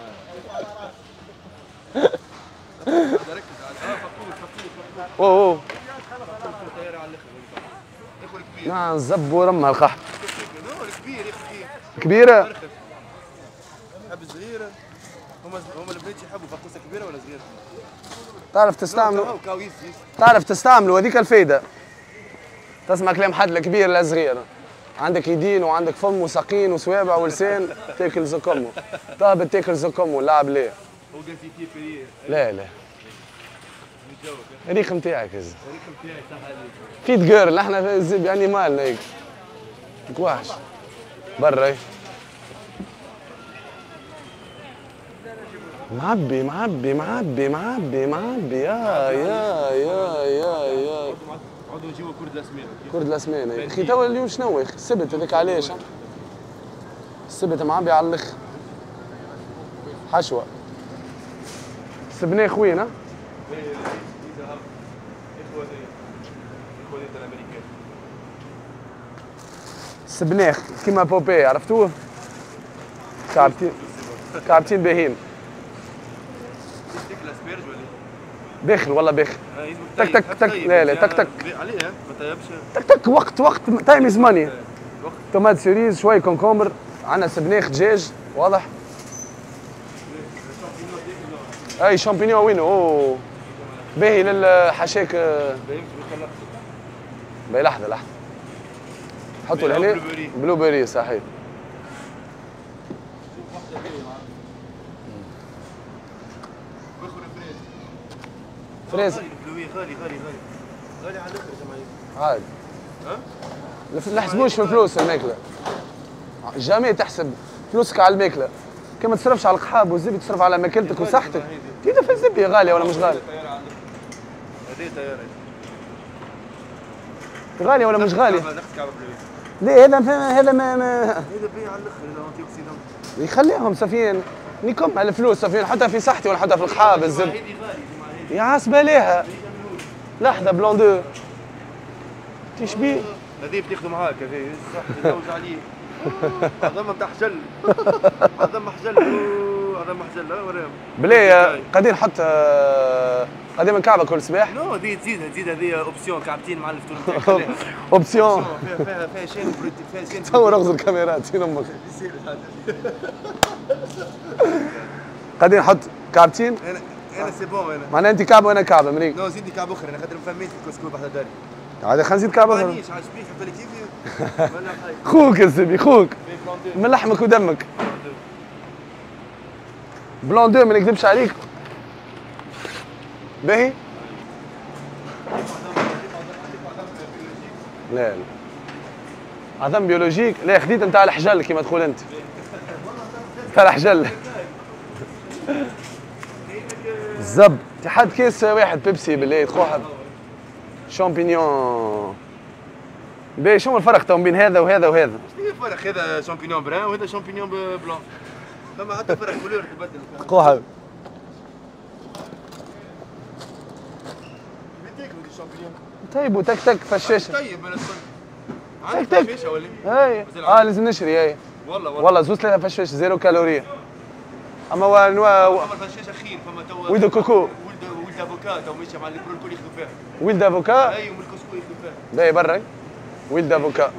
هذا ركز على اه فقود فقود فقود اوه اوه طياره على الاخر اخو كبير نعم زب ورمها القحط نو الكبير يا اخي كبيره حب صغيره هما هما البنات يحبوا فقوسه كبيره ولا صغيره تعرف تستعملوا كاويس تعرف تستعملوا هذيك الفايده تسمع كلام حد لا كبير لا صغير عندك يدين وعندك فم وساقين وسوابع ولسان تاكل زكمه طاب تاكل زكمه لعب ليه وقال في كيف هي لا لا الريق نتاعك هز الريق نتاعي صح عليك فيت جيرل احنا في الزب يعني مالنا هيك وحش برا معبي معبي معبي معبي معبي يا يا يا يا يا عودوا نجيبوا كرد الاسمين كرد الاسمان يا اخي توا اليوم شنو يا اخي السبت هذاك علاش السبت معبي على الاخر حشوه سبناه خوينا سبناخ كيما بوبي عرفتوه كعبتين كعبتين باهين تاكل اسبرج ولا باخر والله باخر تك تك تك لا لا تك تك عليه ما طيبش تك تك وقت وقت تايم از ماني طماط سيريز شوي كونكومبر عندنا سبناخ دجاج واضح اي شامبينيون وينو اوه باهي للحشاك باهي لحظه لحظه حطوا لهنا بلو بيري صحيح فريز غالي غالي غالي غالي غالي على الاخر جماعه عادي ها لا نحسبوش في الفلوس الماكله جامي تحسب فلوسك على الماكله كما تصرفش على القحاب والزبي تصرف على ماكلتك وصحتك. تيدا في الزبي غاليه ولا مش غاليه؟ هذه طياره غاليه ولا مش غاليه؟ لا هذا هذا ما ما هذا بيع على الاخر هذا انتي اوكسيدون. يخليهم سفيان نيكم على الفلوس سفيان نحطها في صحتي ولا نحطها في القحاب الزبد. يا عصبه ليها. لحظه بلون دو. تشبيه؟ هذه بتاخذوا معاك هذه صح تزوج عليه. عظم بتاع حجل. عظم حجل عظم حجل وراهم. بلي قاعدين نحط قاعدين من كعبه كل صباح. نو هذه تزيد تزيد هذه اوبسيون كعبتين مع الفطور نتاعك. اوبسيون. فيها فيها فيها شين فيها شين. تصور اغزر الكاميرات فين امك. قاعدين نحط كعبتين. انا انا سي بون انا. معناها انت كعبه وانا كعبه مريك. نو زيدني كعبه اخرى انا خاطر فميت الكسكوب على داري. عاد خلينا نزيد كعبه اخرى. مانيش عاجبني حتى لي كيفي. خوك يا سيدي خوك. من لحمك ودمك. بلون دو ما نكذبش عليك. باهي؟ لا لا عظم بيولوجيك. لا خديت نتاع الحجل كيما تقول انت. نتاع الحجل. الزب حد كيس واحد بيبسي بالله تخوها شامبينيون. باهي شنو الفرق تو بين هذا وهذا وهذا؟ شنو الفرق؟ هذا شامبينيون بران وهذا شامبينيون بلون. فما حتى فرق كولور تبدل. تقوها طيب وتك تك فشاشه. طيب انا عندك فشاشه ولا؟ اي اه لازم نشري اي والله والله والله زوز ثلاثه فشاشه زيرو كالوريا. اما هو اما الفشاشه خين فما تو ولد كوكو ولد ولد افوكا تو ماشي مع الكل الكل ياخذوا فيها. ولد افوكا اي ومن الكسكو ياخذوا فيها. باهي برا ولد افوكا.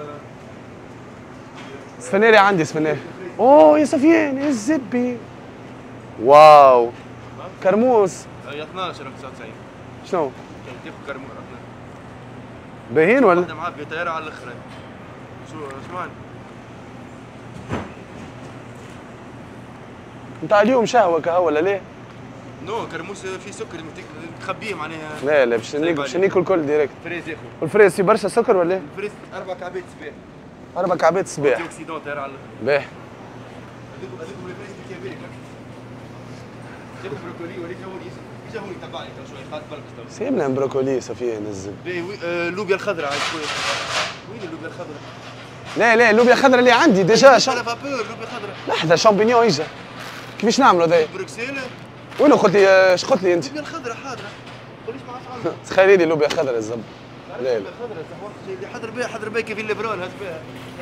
سفناري عندي سفناري. اوه يا سفيان يا الزبي واو كرموس. هي اثناعش تسعة وتسعين. شنو؟ تاخذ كرموس باهين ولا؟ واحدة معاه بطيارة على الاخر. شو شو معنى؟ نتاع اليوم شهوة كهو ولا ليه؟ نو كرموس فيه سكر تخبيه معناها. لا لا باش ناكل باش ناكل كل ديريكت. فريز ياخذ. والفريز في برشا سكر ولا ايه؟ الفريز أربع كعبات صباح. أربع كعبات صباح. أنتي أوكسيدون طيارة على الاخر. باهي. هذوكم هذوكم الفريز كبيرة. تاكل بروكولي ولا جاوني جاوني تبعني تو شوية خاطر بالك تو. سيبنا بروكولي سفيان نزل. باهي اللوبيا الخضراء عاد شوية. وين اللوبيا الخضراء؟ لا لا اللوبيا الخضراء اللي عندي ديجا. شا فابور اللوبيا الخضراء. لحظة شامبينيون اجا. كيفاش نعملوا هذايا؟ بروكسيل. وين قلت لي اش قلت لي انت؟ اللوبيا الخضراء حاضرة. قوليش ما عرفت عنها. تخيلي لي اللوبيا الخضراء الزب. لا لا. الخضراء اللي حضر بها حضر بها كيف الليبرون هات بها.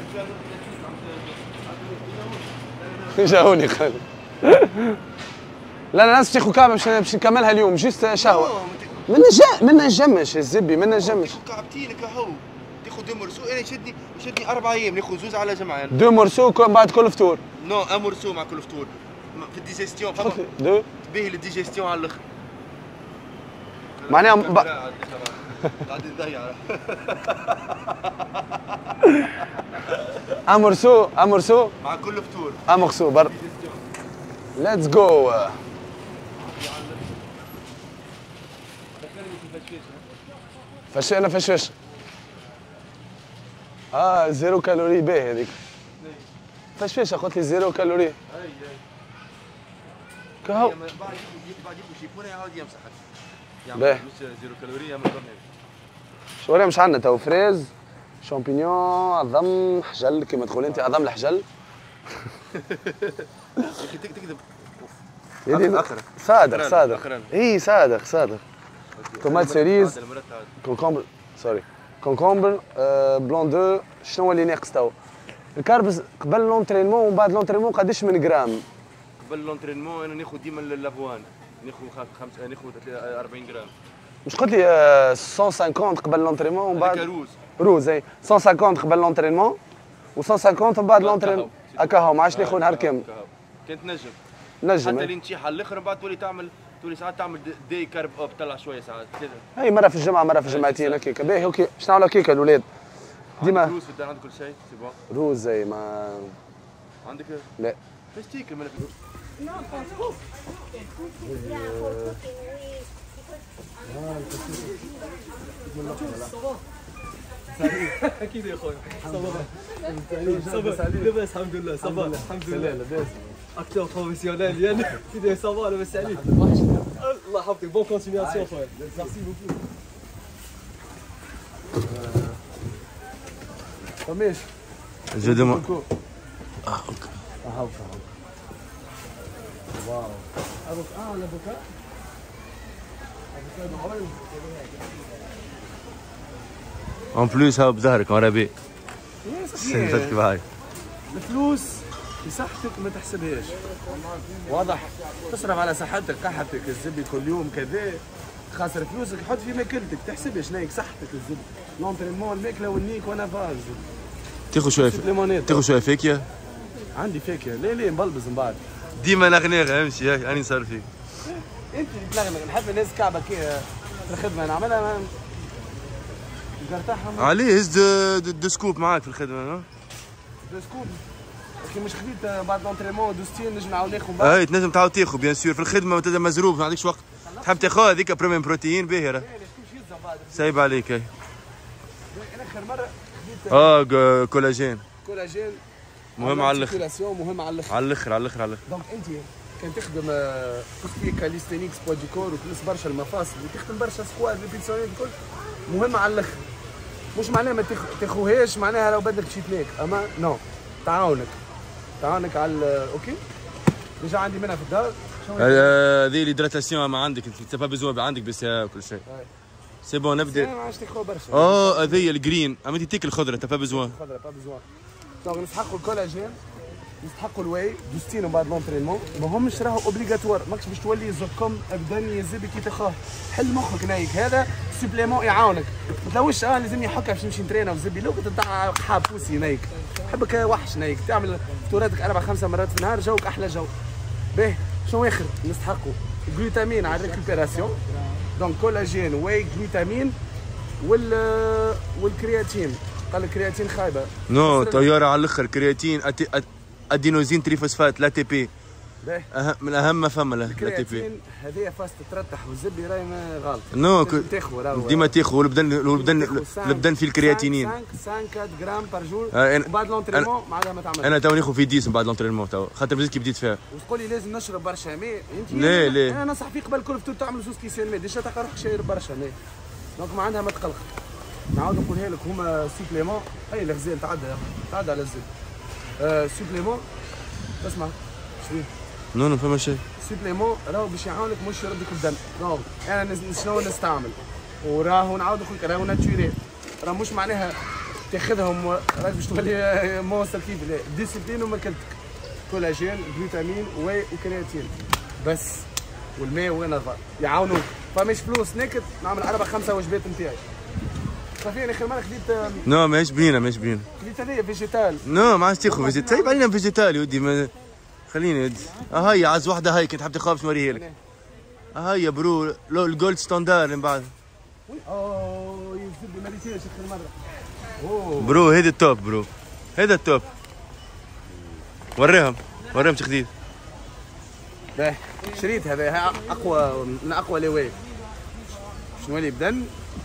جاوني خالد. لا لا لازم تاخذ كعبه باش باش نكملها اليوم جيست شهوه. ما نجا ما نجمش الزبي ما نجمش. كعبتين كهو تاخذ دو مرسو انا يشدني يشدني اربع ايام ناخذ زوز على جمعان. دو مرسو بعد كل فطور. نو ان مرسو مع كل فطور. في الديجيستيون فما دو باهي للديجيستيون على الاخر. معناها قاعد نضيع. ان مرسو ان مرسو مع كل فطور. ان مرسو بر ليتس جو. فشينا فشوش. اه زيرو كالوري باهي هذيك. فشفاشه قلت لي زيرو كالوري. اي اي كهو بعد بعد يجيبوا شيفونه يعاود يمسح. باهي يعمل زيرو كالوري يعمل كم شو ولا مش عندنا تو فريز شامبينيون عظم حجل كيما تقول انت عظم الحجل. يا اخي تكذب. يدي صادق صادق اي صادق صادق. طوماط سيريز كونكومبر سوري كونكومبر آه بلون دو. شنو اللي ناقص تو؟ الكاربز قبل لونترينمون ومن بعد لونترينمون قداش من جرام؟ قبل لونترينمون انا ناخذ ديما اللافوان ناخذ خمسة ناخذ أربعين جرام. مش قلت لي مية وخمسين قبل لونترينمون ومن بعد روز روز اي مية وخمسين قبل لونترينمون و150 من بعد لونترينمون هكا هو ما عادش ناخذ نهار كامل. كانت نجم نجم حتى اللي نتيح على الاخر من بعد تولي تعمل تولي ساعات تعمل دي كارب اب طلع شويه ساعات ثلاثه. اي مره في الجمعه مره في الجمعتين هكاك. باهي اوكي باش نعملوا هكاك الاولاد ديما. روز في الدار عندك كل شيء سي بون. روز زي ما عندك لا فاش تاكل من الفلوس؟ No, for cook. Yeah, for cooking. We اكيد يا اخوي صباح صباح لاباس الحمد لله صباح الحمد لله لاباس اكتور بروفيسيونيل يلا كي سافا لاباس عليك الله يحفظك بون كونتينياسيون خويا ميرسي بوكو فماش جو دومون اه اوكي اه واو ابوك اه لابوكا اون بلوس هاو بظهرك عربي صحيح هاي الفلوس لصحتك ما تحسبهاش واضح تصرف على صحتك قحتك الزبي كل يوم كذا خاطر فلوسك حط في ماكلتك تحسبش نايك صحتك الزبي لونترينمون الماكله والنيك وانا فاز تاخذ شويه تاخذ شويه فاكهه عندي فاكهه لا لا مبلبز من بعد ديما نغنغ امشي هاي راني صار فيك انت تلغنغ نحب الناس كعبه كي في الخدمه نعملها ما نرتاحها عليه هز دو سكوب معاك في الخدمه ها دو سكوب كي مش خديت بعد لونترينمون دوستين نجم نعاود ناخذ بعد اي تنجم تعاود تاخذ بيان سور في الخدمه وانت مزروب ما عندكش وقت تحب تاخذ هذيك بريميوم بروتين باهيه سايب عليك اي اخر مره خديت اه كولاجين كولاجين مهم على الاخر مهم على الاخر على الاخر على الاخر على الاخر دونك انت كان تخدم تخدم كاليستينيكس بوا ديكور وتلبس برشا المفاصل وتخدم برشا سكواد ريبيتيسيونات الكل مهم على الاخر مش معناها ما تاخوهاش معناها لو بدك تمشي تناك اما نو تعاونك تعاونك على اوكي ديجا عندي منها في الدار هذه ليدراتاسيون ما عندك انت با بيزون عندك بي سي وكل شيء سي بون نبدا ما عادش تاخذ برشا اه هذه الجرين اما انت تاكل خضره انت با بيزون خضره با بيزون دونك نسحقوا الكولاجين نستحقوا الواي دوستين بعد لونترينمون ما همش راهو اوبليغاتوار ماكش باش تولي زكم ابدا يزبي كي تخاه حل مخك نايك هذا سوبليمون يعاونك ما تلوش اه لازم يحكها باش نمشي نترينا وزبي لو كنت نتاع حاب بوسي نايك حبك وحش نايك تعمل فطوراتك اربع خمسه مرات في النهار جوك احلى جو باهي شنو اخر نستحقوا الجلوتامين على الريكوبيراسيون دونك كولاجين واي جلوتامين وال والكرياتين قال الكرياتين خايبه نو طياره على الاخر كرياتين أتي أت... ادينوزين تريفوسفات لا تي بي أهم من اهم ما فما لا تي بي هذه فاست ترتح والزبي راهي غلط نو تاخذ راهو ديما تاخذ والبدن والبدن البدن في الكرياتينين خمسة جرام بار جور وبعد لونترينمون معناها ما تعمل انا تو ناخذ في عشرة بعد لونترينمون تو خاطر بديت كي بديت فيها وتقول لي لازم نشرب برشا ماء انت لا لا انا ننصح فيك قبل كل فطور تعمل زوز كيسان ماء ديجا تلقى روحك شاير برشا ماء دونك ما عندها ما تقلق نعاود نقولها لك هما سيبليمون اي الغزال تعدى تعدى على الزبد آه سيبليمون اسمع شويه نو نو فما شيء سيبليمون راهو باش يعاونك مش يردك الدم راهو انا شنو نستعمل وراهو نعاود نقول لك راهو ناتشوريل راه مش معناها تاخذهم راك باش تولي مونستر كيف لا ديسيبلين وماكلتك كولاجين فيتامين واي وكرياتين بس والماء وين الضر يعاونوك فماش فلوس نكت نعمل اربع خمسه وجبات نتاعي صافي انا اخر مره خديت نو ماهيش بنينه ماهيش بنينه خديت هذيا فيجيتال نو ما عادش تاخذ فيجيتال سايب علينا فيجيتال يا ودي ما خليني يا ودي اه هي عز وحده هاي كنت حاب تخاف باش نوريها لك اه هي برو لو الجولد ستاندار من بعد اوه يزبي ما ريتيش اخر مره برو هيدا التوب برو هيدا التوب وريهم وريهم شو خديت باهي شريت هذا اقوى من اقوى لواي شنو اللي بدن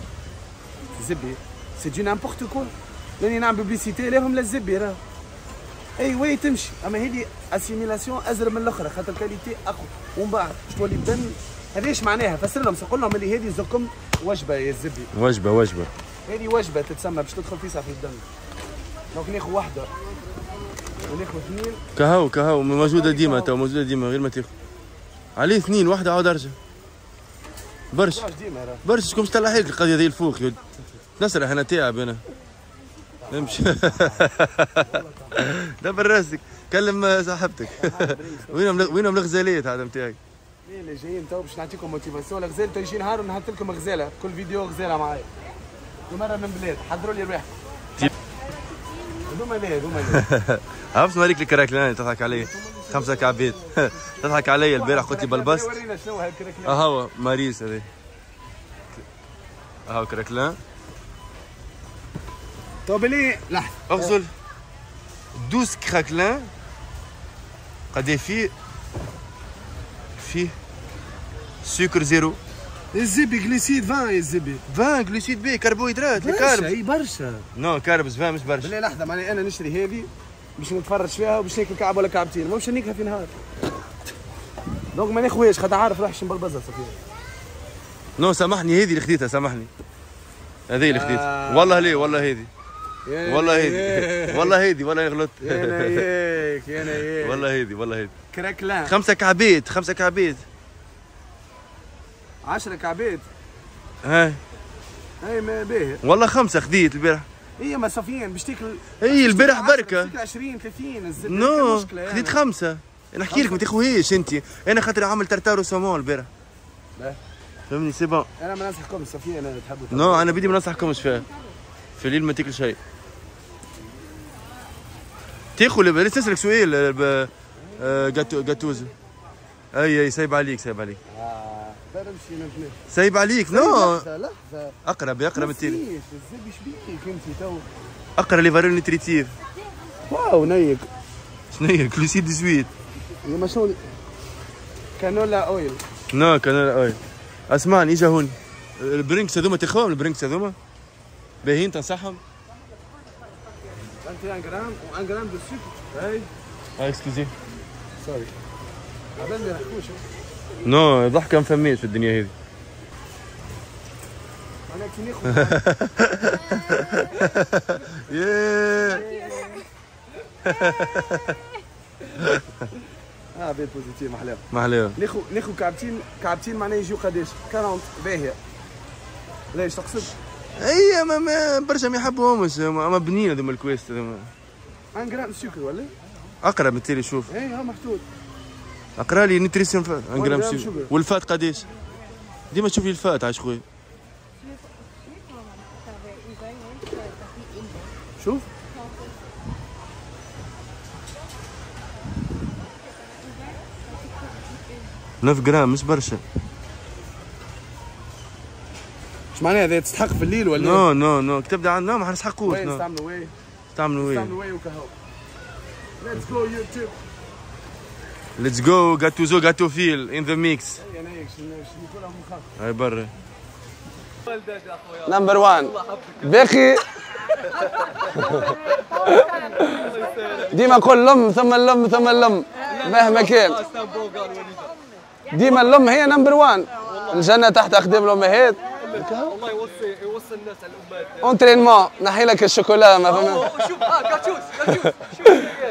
زبي سي دي نامبورت كو راني نعمل بوبليسيتي لهم للزبي راه اي واي تمشي اما هذه اسيميلاسيون ازرق من الاخرى خاطر الكاليتي اقوى ومن بعد باش تولي بدن هذه ايش معناها فسر لهم قول لهم اللي هذه زكم وجبه يا الزبي وجبه وجبه هذه وجبه تتسمى باش تدخل فيها في الدم دونك ناخذ واحده وناخذ اثنين كهو كهو موجوده ديما تو موجوده ديما غير ما تاخذ عليه اثنين واحده عاود ارجع برشا برشا شكون طلع هيك القضيه ذي الفوق يود نسرح انا تعب انا نمشي دبر راسك كلم صاحبتك وينهم وينهم الغزالات هذا نتاعك مين اللي جايين تو باش نعطيكم موتيفاسيون الغزال تو يجي نهار ونحط لكم غزاله كل فيديو غزاله معايا مره من بلاد حضروا لي رواحكم هذوما ليه هذوما ليه عرفت نوريك الكراكلان تضحك علي خمسه كعبات تضحك علي البارح قلت لي بلبست ورينا شنو هالكراكلان اه هو ماريس هذي هاو كراكلان طب ليه لحظه اغسل دوز كراكلان قد فيه فيه سكر زيرو الزبي جليسيد عشرين يا الزبي عشرين جليسيد بي كربوهيدرات برشا اي برشا نو كاربس عشرين مش برشا بالله لحظه معني انا نشري هذه باش نتفرج فيها وباش ناكل كعب ولا كعبتين، مش ناكلها في نهار. دونك ما ناخوهاش خاطر عارف روحي مبلبزه صافي. نو سامحني هذه اللي خديتها سامحني. هذه اللي خديتها. والله ليه والله هذه. والله هذه والله هذه والله غلطت. يا نايك يا نايك. والله هذه والله هذه. كراكلان. خمسة كعبات خمسة كعبات. عشرة كعبات. هاي. هاي ما باهي. والله خمسة خديت البارح. هي ما صافيين باش تاكل. هي البارح بركة. باش تاكل عشرين ثلاثين الزبده. نو خديت خمسة. نحكي لك ما تاخوهاش انت، انا خاطر عامل ترتار وسمون البارح. لا فهمني سي بون. انا ما ننصحكمش صافي انا تحبوا. نو انا بدي ما ننصحكمش فيها. في الليل ما تاكل شيء. تاخذ لسه نسألك سؤال جاتو جاتوزو. اي اي سايب عليك سايب عليك. اه نمشي نمشي. سايب عليك نو. لحظة لحظة. اقرب اقرب التالي. الزبي شبيك انت تو. اقرا لي فارول نيتريتيف. واو نيك. شنو هي كلوسيد سويت؟ ما شنو كانولا اويل. نو كانولا اويل. اسمعني اجا هون. البرينكس هذوما تاخذهم البرينكس هذوما؟ باهيين تنصحهم؟ واحد غرام و1 غرام دو سكر. اي اه اكسكوزي. سوري. عبال ما يحكوش. نو ضحكه ما فماش في الدنيا هذه. انا كي ناخذ. ياه. اه بيت بوزيتيف محلاها. محلاها. ناخذ ناخذ كعبتين كعبتين معناها يجيو قداش؟ أربعين باهيه. ليش تقصد؟ اي ما, ما برشا ما يحبوهمش اما بنين هذوما الكويست هذوما. واحد غرام سكر ولا؟ اقرا بالتالي شوف. اي ها محطوط. اقرا لي نيتريسيون فات واحد واحد غرام غرام سكر. شوكر. والفات قداش؟ ديما تشوف لي الفات عايش خويا. شوف تسعة غرام مش برشا. ايش معناها هذا تستحق في الليل ولا؟ نو نو نو تبدا عندنا ما حنسحقوش. وين نو نستعملوا وين؟ تعملوا ايه؟ نستعملوا وين وكهو. ليتس جو يوتيوب. ليتس جو جاتوزو جاتو فيل ان ذا ميكس. اي انا هيك شنو نقولها مخاف. هاي برا. نمبر واحد باقي ديما نقول لم ثم اللم ثم اللم مهما كان ديما اللم هي نمبر واحد. الجنة تحت أقدام الأمهات. والله يوصي يوصي الناس على الأمهات. اونترينمون نحي لك الشوكولا ما فهمت. شوف اه كاتشوس كاتشوس شوف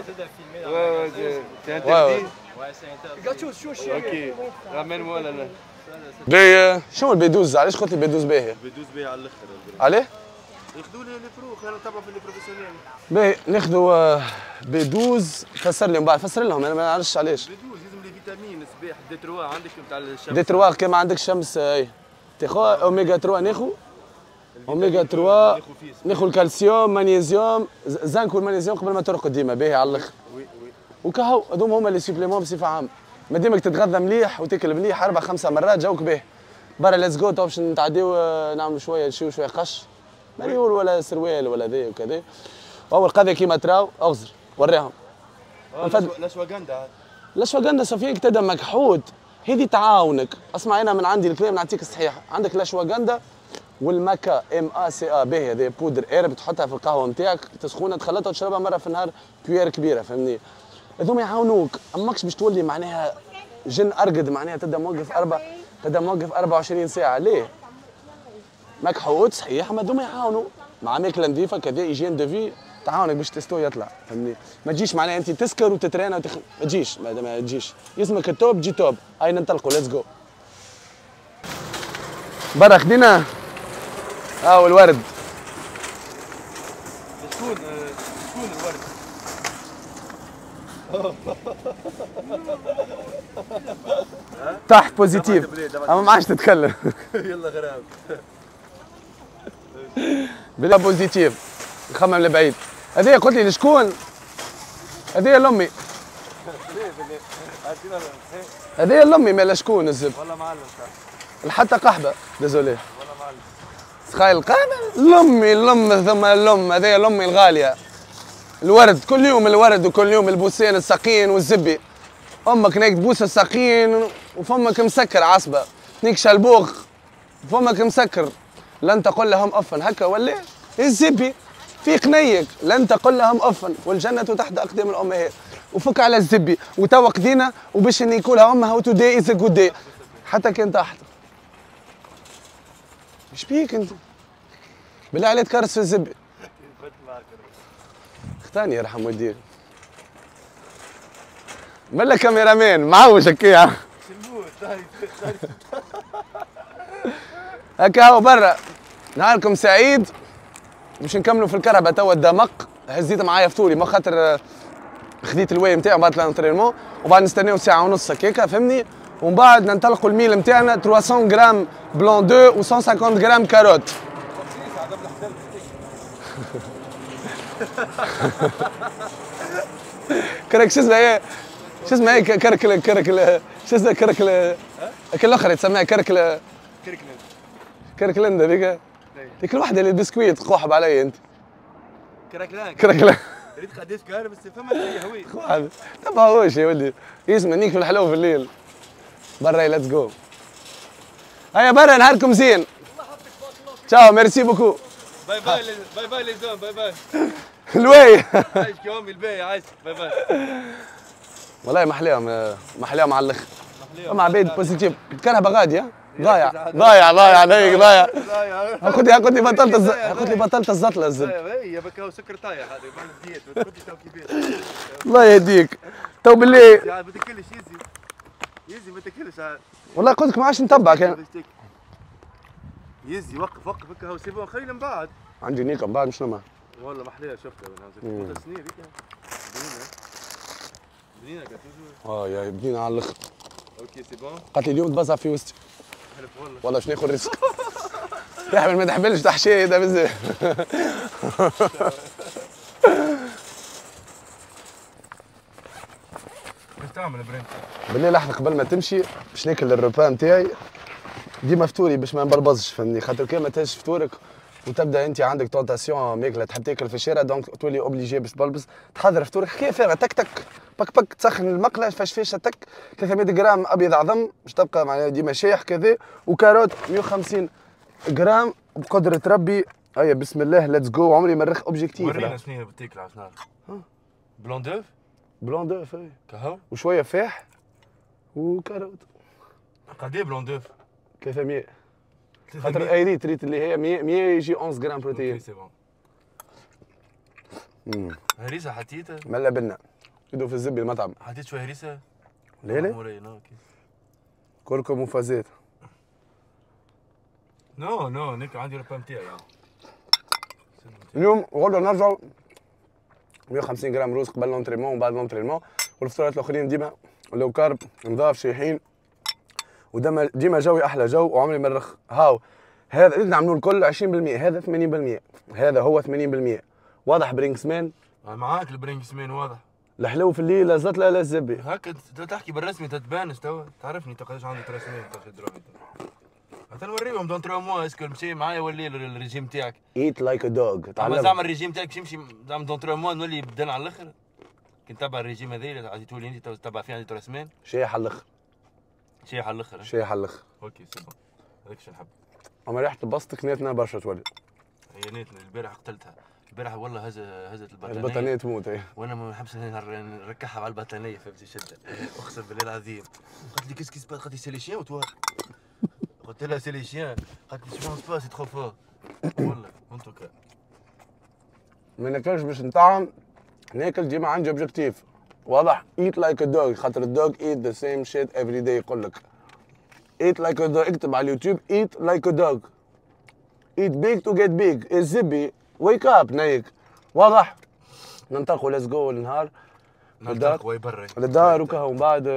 هذا فيلم. كاتشوس شو الشيء؟ اوكي رامين ولا لا؟ بي شنو البيدوز؟ علاش قلت لي بيدوز باهي؟ بيدوز بيه على الاخر. عليه؟ ياخذوا لي الفروخ انا نتبعوا في البروفيسيونيل. باهي ناخذوا بيدوز. فسر لي من بعد فسر لهم انا ما نعرفش علاش. بيدوز لازم لي فيتامين صباح دي ثلاثة عندك نتاع الشمس. دي ثلاثة كيما عندك شمس اي تاخذ اوميغا ثلاثة ناخذ اوميغا ثلاثة ناخذ الكالسيوم مغنيسيوم زنك والمغنيسيوم قبل ما ترقد ديما باهي على الاخر. وكهو هذوم هما لي سيبليمون بصفه عامه. ما ديمك تتغذى مليح وتاكل مليح اربع خمسه مرات جوك باهي. برا ليتس جو تو باش نتعديو نعملوا شويه نشيو شويه قش مريول ولا سروال ولا ذا وكذا. اول قضيه كيما تراو اغزر وريهم. الاشواغندا الاشواغندا صافيك تبدا مكحوت هذه تعاونك. اسمع انا من عندي الكلام نعطيك الصحيح. عندك الاشواغندا والماكا ام ا سي ا باهي هذه بودر اير بتحطها في القهوه نتاعك تسخونها تخلطها وتشربها مره في النهار كوير كبيره فهمني. هذوما يعاونوك اماكش باش تولي معناها جن ارقد معناها تبدا موقف اربع تبدا موقف أربعة وعشرين ساعه ليه؟ مكحوت صحيح ما هذوما يعاونوا مع ماكله نظيفه كذا ايجين دو في تعاونك باش تستو يطلع فهمني. ما تجيش معناها انت تسكر وتترينا وتخ... ما تجيش ما, ما تجيش يسمك التوب جي توب. هاي ننطلقوا ليتس جو. برا خدينا اه الورد. شكون شكون الورد؟ تحت بوزيتيف اما ما عادش تتكلم. يلا غرام. بلا بوزيتيف نخمم لبعيد. هذه قلت لي لشكون؟ هذه لامي. هذه لامي مالا شكون الزب؟ والله معلم صح. حتى قحبه ديزولي. والله معلم. تخيل القحبه لامي لم ثم لم هذه لامي الغاليه. الورد كل يوم الورد وكل يوم البوسين الساقين والزبي. امك نيك تبوس الساقين وفمك مسكر عصبه. نيك شلبوخ فمك مسكر. لن تقول لهم افن هكا ولا الزبي فيق نيك لن تقل لهم افا والجنه تحت اقدام الامهات وفك على الزبي وتوا قدينا وباش ان يكولها امها وتودي از جود داي حتى كان تحت. ايش بيك انت؟ بالله عليك كرس في الزبي. اختاني يرحم والديك. ملا كاميرامان معوج هكا. هكا هو برا. نهاركم سعيد. باش نكملوا في الكرهبه توا الدمق. هزيت معايا فطوري ما خاطر خذيت الواي نتاعي بعد الانترينمون وبعد نستناو ساعه ونص هكاكا فهمني ومن بعد ننطلقوا الميل نتاعنا ثلاثمية غرام بلون دو و مية وخمسين غرام كاروت. كرك شو اسمها هي شو اسمها هي كركل كركل شو اسمها كركل كل الاخر يتسمى كركل كركلند كركلندا ذيك ذيك الوحده اللي البسكويت تقوحب علي انت. كركلان كركلان ريت قداش كان بس فما هي هوي قوحب تبع هوش يا ولدي يسمع نيك في الحلو في الليل. برا ليتس جو. هيا برا نهاركم زين. تشاو ميرسي بوكو. باي باي باي باي لي زون باي باي. الواي عايش كيومي الباقي عايش باي باي. والله محلاهم محلاهم على الاخر. اما عبيد بوزيتيف الكرهبه غاديه ضايع ضايع ضايع عليك ضايع. خذ لي خذ لي بطلت الز... خذ لي بطلت الزطله الزبد. هي بكا سكر طايح هذا ما ديت ما تقولش تو كيفاش. الله يهديك تو بالله ما تاكلش يزي يزي ما تاكلش والله قلت لك ما عادش نتبعك انا. يزي وقف وقف هكا هو سيبوه خلينا من بعد. عندي نيكا من بعد مش نما. والله ما احلاها شفتها من هذا سنين هذيك بنينه بنينه كانت اه يا بنينا على الاخر. اوكي سي بون. قالت لي اليوم تبزع في وسطي. حلف والله. والله باش ناخذ ريسك. تحمل ما تحملش تحشيه هذا بزاف. ايش تعمل برنت؟ بالله لحظه قبل ما تمشي باش ناكل الروبا نتاعي ديما فطوري باش ما نبلبزش فهمني خاطر كان ما تهزش فطورك وتبدا انت عندك تونتاسيون ماكله تحب تاكل في الشارع دونك تولي اوبليجي باش تبلبز تحضر فطورك حكايه فارغه تك تك بك بك تسخن المقله فاش فيشه تك ثلاثمية غرام ابيض عظم باش تبقى معناها ديما شايح كذا وكاروت مية وخمسين غرام بقدره ربي. هيا بسم الله ليتس جو. عمري ما نرخ اوبجيكتيف. ورينا شنو هي بتاكل على شنو؟ بلون دوف بلون دوف كهو وشويه فاح وكاروت. قد ايه بلون دوف؟ ثلاثمية خاطر اي ريت ريت اللي هي مية مية يجي احد عشر غرام بروتين. سي بون. هريسه حطيتها؟ ملا بنا يدو في الزبي المطعم. حطيت شويه هريسه؟ ليه ليه؟ اوكي. كركم وفازات. نو نو نيك عندي الربا نتاعي. اليوم غدا نرجعوا مية وخمسين غرام روز قبل لونتريمون وبعد لونتريمون والفطورات الاخرين ديما لو كارب نضاف شايحين وديما ديما جوي احلى جو وعمري ما نرخ. هاو هذا اللي نعملوه الكل عشرين بالمية هذا ثمانين بالمية هذا هو ثمانين بالمية واضح برينكس مان. معاك البرينكس مان واضح. الحلو في الليل لا زطله لا الزبي. هكا تحكي بالرسمي تتبانش توا تعرفني انت قداش عندك رسمي تاخذ دروبي. حتى نوريهم دون تروا موا اسكو مشي معايا ولا الريجيم تاعك. ايت لايك ا دوغ. اما زعما الريجيم تاعك باش يمشي زعما دون تروا موا نولي بدل على الاخر. كي نتبع الريجيم هذا اللي عطيتوا لي انت تبع فيه عندي ثلاث سمان. شايح على الاخر. شايح على الاخر. شايح على الاخر. اوكي سي بون. هذاك شو نحب. اما ريحه البسطك ناتنا برشا تولي. هي ناتنا البارح قتلتها. البارح والله هز هزت البطانيه. البطانيه تموت اي. وانا ما نحبش نركعها على البطانيه فهمتي شده. اقسم بالله العظيم. قالت لي كيس كيس قالت لي سي لي شيان وتوا. قلت لها سي لي شيان قالت لي جو بونس با سي ترو فور. والله ان توكا. ما ناكلش باش نطعم ناكل ديما عندي اوبجيكتيف واضح. ايت لايك ا دوغ خاطر الدوغ ايت ذا سيم شيت افري داي يقول لك ايت لايك ا دوغ. اكتب على اليوتيوب ايت لايك ا دوغ. ايت بيج تو جيت بيج. الزبي ويك اب نايك واضح. ننطلقوا ليتس جو النهار ننطلقوا وي برا للدار وكهو من بعد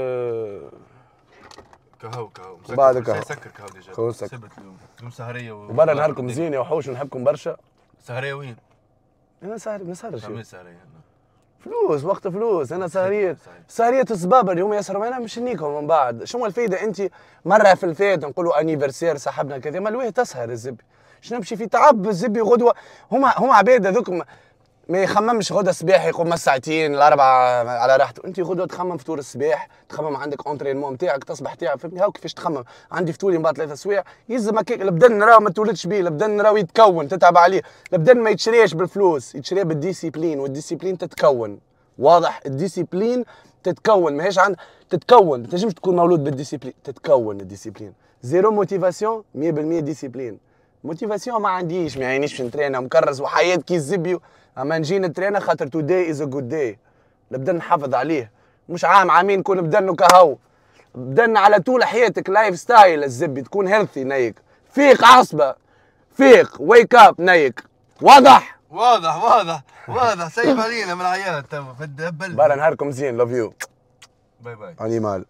كهو كهو بعد كهو سكر كهو ديجا كهو سكر. سبت اليوم يوم سهريه وبرا نهاركم زين يا وحوش ونحبكم برشا. سهريه وين؟ انا سهر ما سهرش عمل سهريه فلوس وقت فلوس. انا سهرية سهرية الصبابة اليوم ياسر انا مش نيكم من بعد. شنو الفايدة انت مرة في الفات نقولوا انيفرسير صاحبنا كذا ما الويه تسهر الزبي. شنو نمشي في تعب الزبي غدوة. هما هما عباد هذوك ما يخممش غدا الصباح يقوم ساعتين الاربعه على راحته، انت غدوه تخمم فطور الصباح، تخمم عندك اونترينمون نتاعك، تصبح تاعك، فهمتني؟ هاو كيفاش تخمم. عندي فطوري من بعد ثلاثة سوايع، يلزم هكاك. البدن راهو ما تولدش بيه، البدن راهو يتكون، تتعب عليه. البدن ما يتشريش بالفلوس، يتشري بالديسيبلين، والديسيبلين تتكون. واضح؟ الديسيبلين تتكون، ماهيش عند تتكون، ما تنجمش تكون مولود بالديسيبلين، تتكون الديسيبلين. زيرو موتيفاسيون مية بالمية ديسيبلين. موتيفاسيون ما عنديش، ما يعينيش باش نترينا مكرز وحياة كي الزبيو، اما نجي نترينا خاطر توداي از ا جود داي. البدن نحافظ عليه، مش عام عامين نكون بدن كهو. بدن على طول حياتك، لايف ستايل الزبي، تكون هيلثي نيك. فيق عصبة، فيق، ويك اب نيك. واضح؟ واضح واضح واضح. سيب علينا من العيال توا في الدبل. برا نهاركم زين، لوف يو. باي باي. انيمال.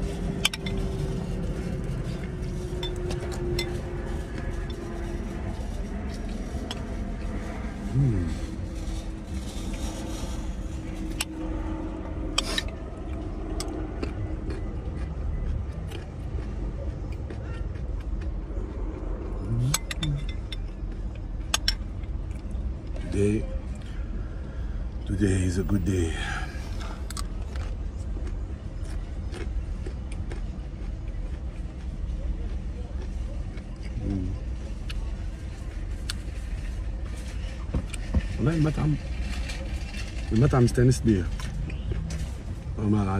Today, today is a good day. والله المطعم المطعم استانست بيه وما العاد.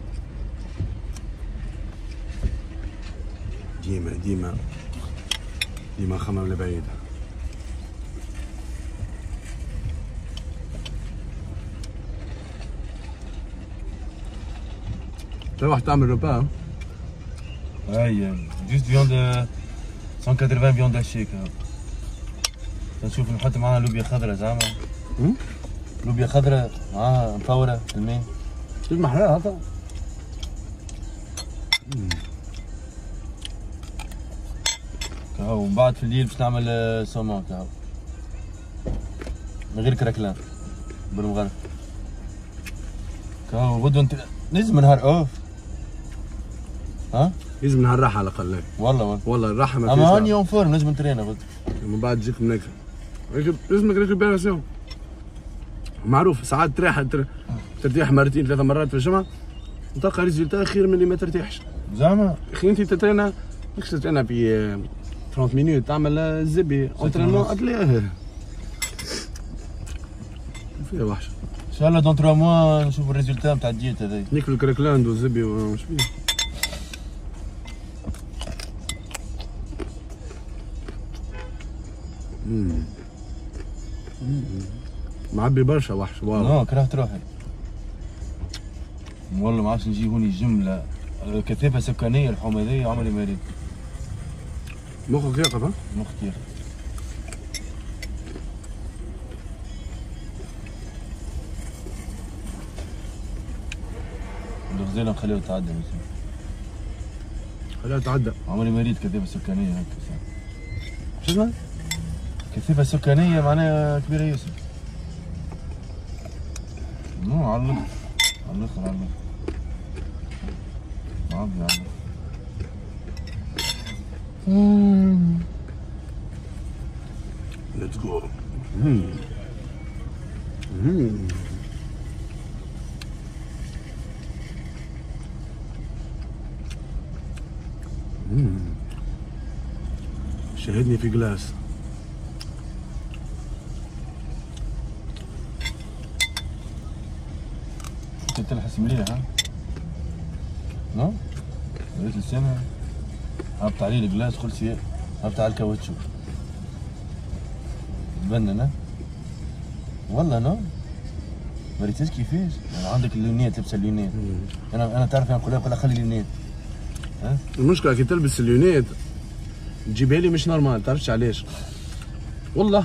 ديما ديما ديما خمم لبعيد. تروح تعمل ربا؟ اي جوست فيوند مية وثمانين فيوند هشيك. نشوف نحط معاها لوبيا خضراء زعما. لوبيا خضراء معاها مفورة في الماء. كيف محلاها هذا؟ كهو ومن بعد في الليل باش نعمل سومون كهو من غير كراكلان بالمغرب. كهو غدوة انت لازم نهار اوف. ها؟ لازم نهار راحة على الأقل. والله والله والله الراحة ما فيش. اما هاني يوم فورم لازم نترينا غدوة. من بعد تجيك منك لازمك ريكوبيراسيون. معروف ساعات تريح ترتاح مرتين ثلاثة مرات في الجمعة وتلقى ريزولتا خير من اللي ما ترتاحش. زعما؟ اخي انت تترينا ماكش تترينا في ثلاثين مينوت تعمل الزبي اونترينمون اتليه فيها وحشة. ان شاء الله دون ثلاثة موا نشوف الريزولتا نتاع الديت هذايا. ناكلوا كراكلاند والزبي ومش فيه. امم معبي برشا وحش والله. اه كرهت روحي والله. ما عادش نجي هوني جملة كثافة سكانية الحومة عمري ما ريت. مخك يقف ها؟ مخك يقف. الغزالة نخليها تعدى بس. خليها تعدى. عمري ما ريت كثافة سكانية هكا. شو اسمها؟ كثافة سكانية معناها كبيرة ياسر. مو على الاخر على الاخر على الاخر. معبي على الاخر. Let's go. مم. مم. مم. شاهدني في جلاس. انت تلحس مليح ها؟ نو؟ ريت لسانها هبط عليه الجلاس خلص هبط على الكاوتشو. تبنن ها؟ والله نو؟ ما ريتيش كيفاش؟ يعني عندك اللونات لبس اللونات. انا انا تعرف نقول لها خلي اللونات. ها؟ المشكلة كي تلبس اللونات تجيبها لي مش نورمال، تعرفش علاش؟ والله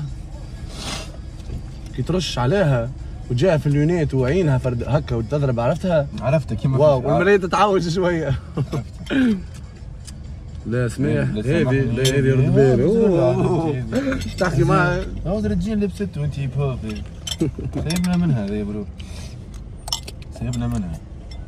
كي ترش عليها وتجيها في اللونات وعينها فرد هكا وتضرب، عرفتها؟ عرفتها كيما واو والمراية تتعوج شوية. لا سماح هذه لا هذه رد بالي تحكي معها. هاو الرجال لبست وانت هيب هوب. سيبنا منها هذه يا برو. سيبنا منها.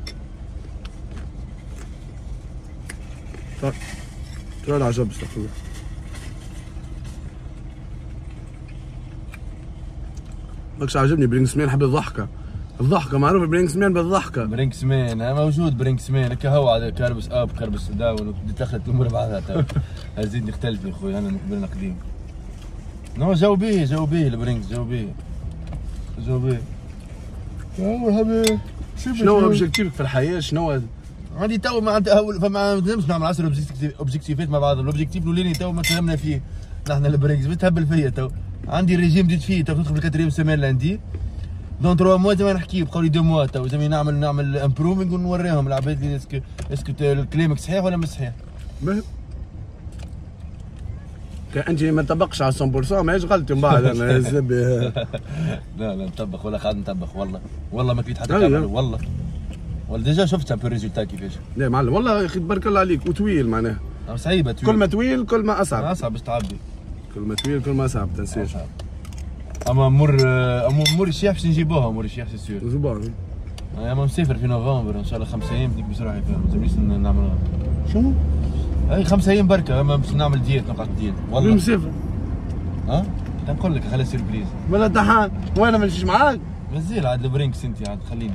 ترى العجب استغفر الله. ماكش عاجبني برينكس مان، نحب الضحكه. الضحكه معروف برينكس مان بالضحكه. برينكس مان موجود، برينكس مان هكا هو عاد كربس اب كربس داون دخلت الامور بعضها تو. زيد نختلف يا خويا انا نقبل نقديم. نو جو بيه جو بيه البرينكس جو بيه جو بيه. مرحبا. شنو اوبجيكتيفك في الحياه؟ شنو عندي تو معناتها فما نجمش نعمل عشرة اوبجيكتيفات مع بعض. الاوبجيكتيف الاولاني تو ما تفهمنا فيه نحن البرينكس بتهبل فيا تو. عندي الريجيم بديت فيه تو ندخل في الكاتريم سيمين لاندي دون تروا موا زعما نحكي بقاو لي دو موا تو زعما نعمل نعمل امبروفينغ ونوريهم العباد اللي اسكو اسكو كلامك صحيح ولا مش صحيح. كان انت ما تطبقش على مية بالمية ماهيش غلطي من بعد. انا الزبي لا لا نطبخ ولا قاعد نطبخ والله والله ما كليت حتى كامل والله والله ديجا شفت ان بو ريزولتا كيفاش. لا معلم والله يا اخي تبارك الله عليك وطويل معناها. صعيبه طويل. كل ما طويل كل ما اصعب. اصعب باش تعبي. كل ما طويل كل ما اصعب تنساش. اما مور مور الشيخ باش نجيبوها مور الشيخ سي سيور. زبون. اما مسافر في نوفمبر ان شاء الله خمسة ايام بديك باش نروح ما تزعمليش نعمل. شنو؟ اي خمسة ايام بركه اما باش نعمل ديت نقعد ديت والله. وين مسافر؟ ها؟ تنقول لك خليها سيربريز. ولا تحان وانا ما نمشيش معاك؟ مازال عاد البرينكس انت عاد خلينا.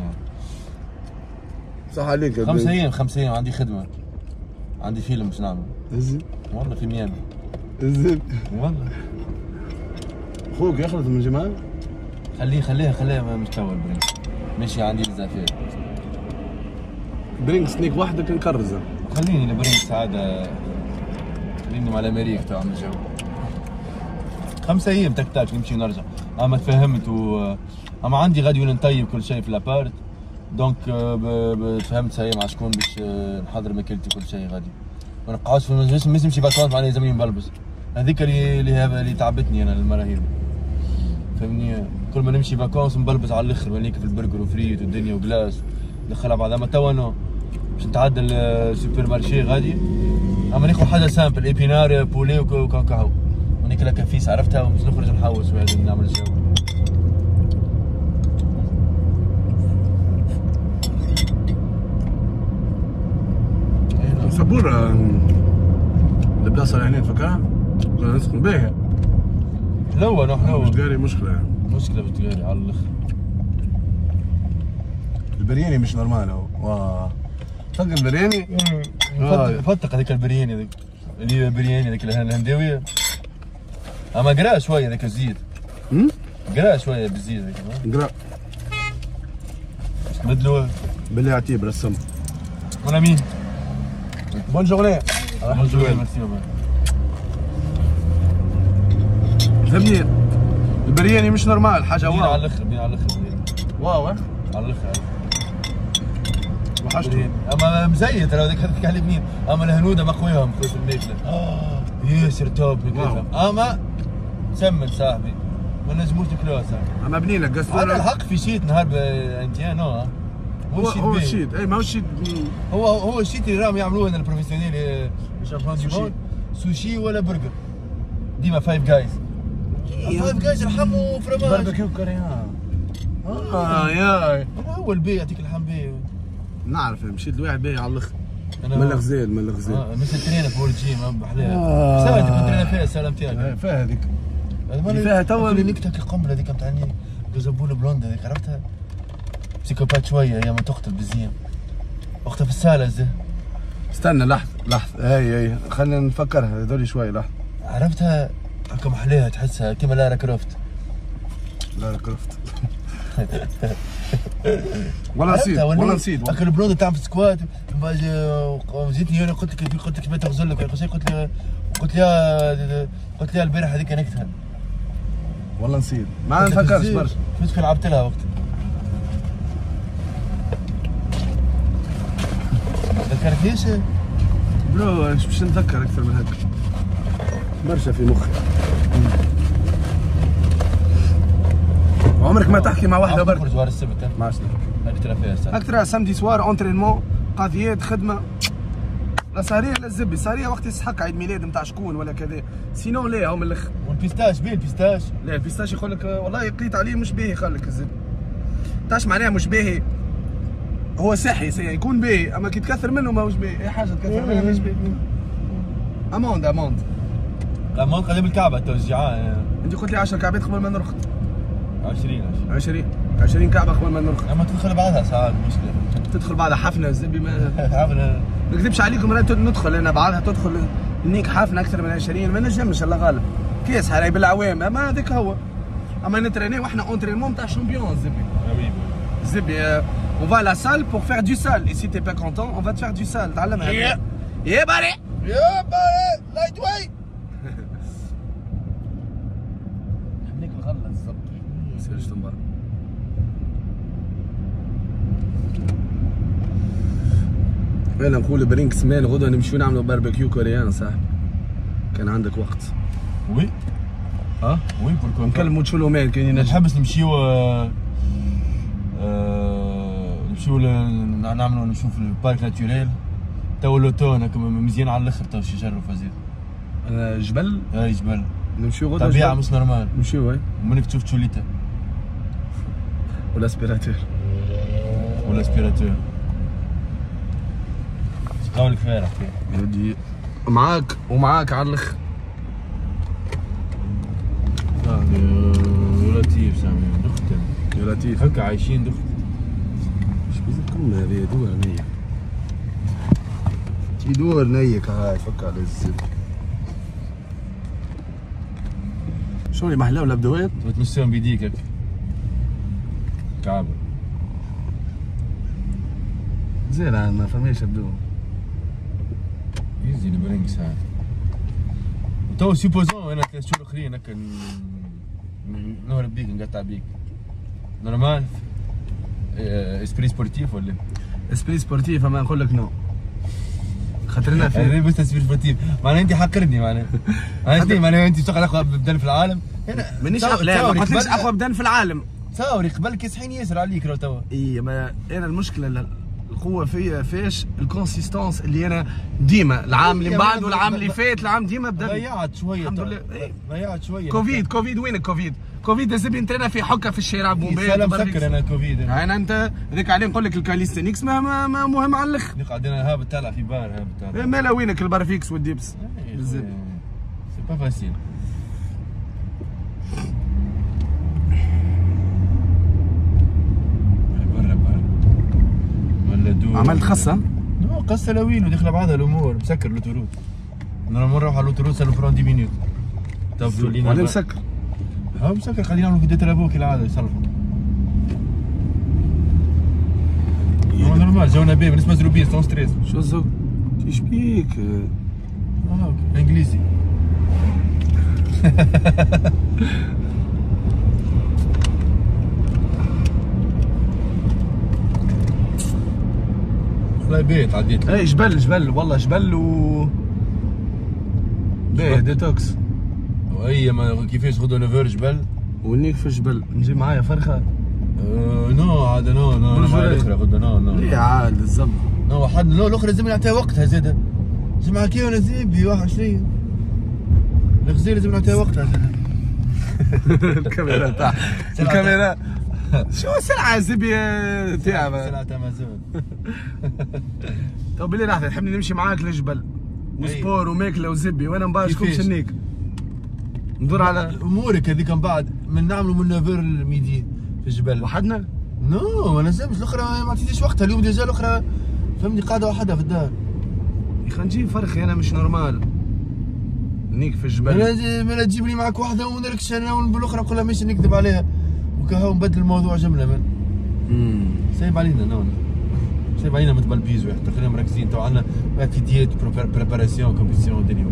صح عليك يا خمسة ايام خمسة ايام عندي خدمه عندي فيلم باش نعمل. زين والله في ميامي. زين والله. خوك يخلص من الجماعه؟ خليه خليها خليها مش توا البرينكس ماشي عندي الزافير. برينكس سنيك وحدك نكرزه. خليني البرينكس عاد خليني مع الامريك تو عم جو. خمسة ايام تك تاك نمشي ونرجع. اما تفهمت و اما عندي غادي نطيب كل شيء في لابارت دونك تفهمت ساي مع شكون باش نحضر ماكلتي كل شيء غادي. ما نقعدش في المجلس ما نمشي فاكونس معناها زميلي مبلبس. هذيك اللي اللي, اللي تعبتني انا المره هذه. فهمني كل ما نمشي فاكونس مبلبس على الاخر وليك في البرجر وفريت والدنيا وكلاس ندخلها بعض. اما توا انا باش نتعدى السوبر مارشي غادي اما ناخذ حاجه سامبل ايبينار بولي وكاكاو وناكلها كفيس عرفتها ومش نخرج نحوس وهذا نعمل جو. صبور البلاصه اللي هنا تفكرها؟ كنا نسكن باهيه. حلوه نو حلوه. مش داري مشكله يعني. مشكله بتقاري على الاخر. البرياني مش نورمال هو. واه فك البرياني. فتق هذيك البرياني هذيك اللي برياني هذيك الهنداويه. اما قرا شويه هذاك الزيت. امم؟ قرا شويه بالزيت هذيك. قرا. تبدلوا بالله عتيب رسم. ولا مين؟ بون جورني. بون جورني ميرسي بابا. فهمني البرياني مش نورمال حاجه واو. على الاخر بين على الاخر. واو على الاخر. وحشته. اما مزيت ترى هذيك هذيك على منين اما الهنوده مقويهم في الماكله. اه ياسر توب ماكلتهم اما سمن صاحبي ما نجموش ناكلوها صاحبي. اما بنينه قصدي على الحق في شيت نهار انت نو هو هو الشيت اي ما هو الشيت هو هو الشيت اللي راهم يعملوه هنا البروفيسيونيل شامبيون دي موند سوشي ولا برجر ديما فايف جايز. فايف جايز يرحموا فرماج باربيكيو كوريان. اه ياي هو البي يعطيك الحم بي. نعرف مشيت لواحد باهي على الاخر من الغزال من الغزال. اه مثل ترينا في الجيم بحلاها. ساعه كنت ترينا فيها السلام تاعك. فيها هذيك. اللي فيها توا اللي نكتك القنبله هذيك نتاع جوزابول بلوند هذيك عرفتها؟ بسيكوبات شويه هي ما تقتل بالزين. اختها في السالة زي. استنى لحظه لحظه هاي هاي خلينا نفكرها هذولي شوي لحظه. عرفتها هكا محليها تحسها كيما لارا كروفت. لارا كروفت. والله نسيت والله نسيت. هكا البلوند تاع في السكوات جيتني انا قلت لك قلت لك كيف تغزل لك قلت لي قلت لها قلت لها البارح هذيك نكتها. والله نسيت ما نفكرش برشا. كيف لعبت لها وقت تذكركيش؟ لا باش نتذكر اكثر من هكا برشا في مخي. عمرك ما تحكي مع واحده برك؟ نخرج نهار السبت ما عادش اكثر فيها ساعه اكثر سامدي سوار اونترينمون قضيات خدمه. لا سهريه لا الزبي سهريه وقت يستحق عيد ميلاد نتاع شكون ولا كذا سينو لا هو من الاخر. والبيستاش بيه البيستاش؟ لا البيستاش يقول لك والله قليت عليه مش باهي قال لك الزبي. تاش معناها مش باهي هو صحي يكون باهي اما كي تكثر منه ماهوش باهي. اي حاجه تكثر منها مش باهي. اموند اموند اموند قدام الكعبه تو جيعان. انت قلت لي عشر كعبات قبل ما نرقد. عشرين عشرين عشرين كعبه قبل ما نرقد. اما تدخل بعدها ساعات مشكله. تدخل بعدها حفنه الزبي ما حفله ما نكذبش عليكم انا ندخل انا بعدها تدخل نيك حفنه اكثر من عشرين ما نجمش الله غالب كيس حراي بالعوام اما هذاك هو. اما نتريني واحنا اونترينمون تاع شامبيون الزبي. الزبي on va à la salle pour faire du sale et si t'es pas content on va te faire du sale تعلمها. يا يا باري يا باري لايت واي. هنيك الغله بالضبط. سيرش تنبار. انا نقول برينكس مان غدوه نمشيو نعملوا باربيكيو كوريان صاحبي. كان عندك وقت. وي ها؟ وي بوركو نكلموا تشولو مان كاين ينجم. نحبس نمشيو آه آه نمشيو نعملوا نشوف البارك ناتوريل تو لوتون هكا مزيان على الاخر تو شجر وفازير. انا جبل؟ اي جبل. نمشيو غدوه طبيعه مش نورمال. نمشيو وي. ومنك تشوف تشوليتا. والاسبيراتور. والاسبيراتور. قولك فارح يا ودي معاك ومعاك على الاخر. يا لطيف سامي دختن. يا لطيف هكا عايشين دختن. اش بيزكم هذه دور نيك. تيدور نيك هاي فك على الزب. شو اللي محلاو الابدوات؟ تمسيهم بيديك هكا. كعبة. زين ما فماش ابدو. يزي البرينكس هاي. تو سيبوزون انا ثلاث شهور اخرين هكا نهرب بيك نقطع بيك. نورمال اسبري سبورتيف ولا؟ اسبري سبورتيف اما نقول لك نو. خاطرنا في انا بس اسبري سبورتيف معناها انت حقرني معناها. عرفتي معناها انت تشتغل اقوى بدن في العالم. انا مانيش لا ما قلتليش اقوى بدن في العالم. تصوري قبل كيسحين ياسر عليك لو توا. اي ما انا المشكله القوه فيا فاش الكونسيستونس اللي انا ديما العام اللي بعد والعام اللي فات العام ديما بدا ضيعت شويه الحمد لله. ضيعت شويه. كوفيد كوفيد وينك كوفيد؟ كوفيد الزبي انترينا في حكه في الشارع بومبي. انا مسكر انا كوفيد. انا انت هذاك عليه نقول لك الكاليستينكس ما, ما, ما مهم على الاخر. قاعدين هابط طالع في بار هابط طالع. مالا وينك البارفيكس والديبس؟ بالزبط. سي با فاسيل. برا برا. ولا دور. عملت خصه؟ نو قصه لوين ودخل بعضها الامور مسكر لوتوروت. انا مره نروح على لوتوروت صار فرون دي مينوت. تو تولينا. ولا مسكر؟ ها مسكر خلينا نعملوا فيديو تلابو كالعاده يصلحوا. هو نورمال جونا بيه بالنسبه لزروبيس سون ستريس. شو الزوج؟ ايش بيك؟ اه اوكي انجليزي. والله بيت عديت. اي جبل جبل والله جبل و باهي ديتوكس. واي ما كيفاش غدوه نوفر جبل ونيك في الجبل نجي معايا فرخه. أه نو عاد نو نو معايا الاخرى غدوه نو نو. ليه عاد الزبط؟ نو حد نو الاخرى لازم نعطيها وقتها زاده. جمعة كي وانا زيبي واحد وعشرين. الغزير لازم نعطيها وقتها زاده. الكاميرا تاع الكاميرا شو السلعه زبي تاعها؟ سلعة امازون. تو بالله لحظه تحبني نمشي معاك للجبل وسبور وماكله وزبي وانا مبارك شكون شنيك ندور على امورك هذيك من بعد من نعملوا من نوفر الميدي في الجبل وحدنا؟ نو ما لازمش الاخرى ما عطيتيش وقتها اليوم ديجا الاخرى فهمني قاعده وحدها في الدار. يا اخي نجيب فرخي انا مش نورمال نيك في الجبل. ما لا تجيب لي معك واحده ونركش انا بالاخرى نقول لها ماشي نكذب عليها وكهو نبدل الموضوع جمله من. امم سايب علينا نو سايب علينا مثل البيزو حتى خلينا مركزين تو عندنا اكتيفيتيات بريباراسيون كومبيتيسيون الدنيا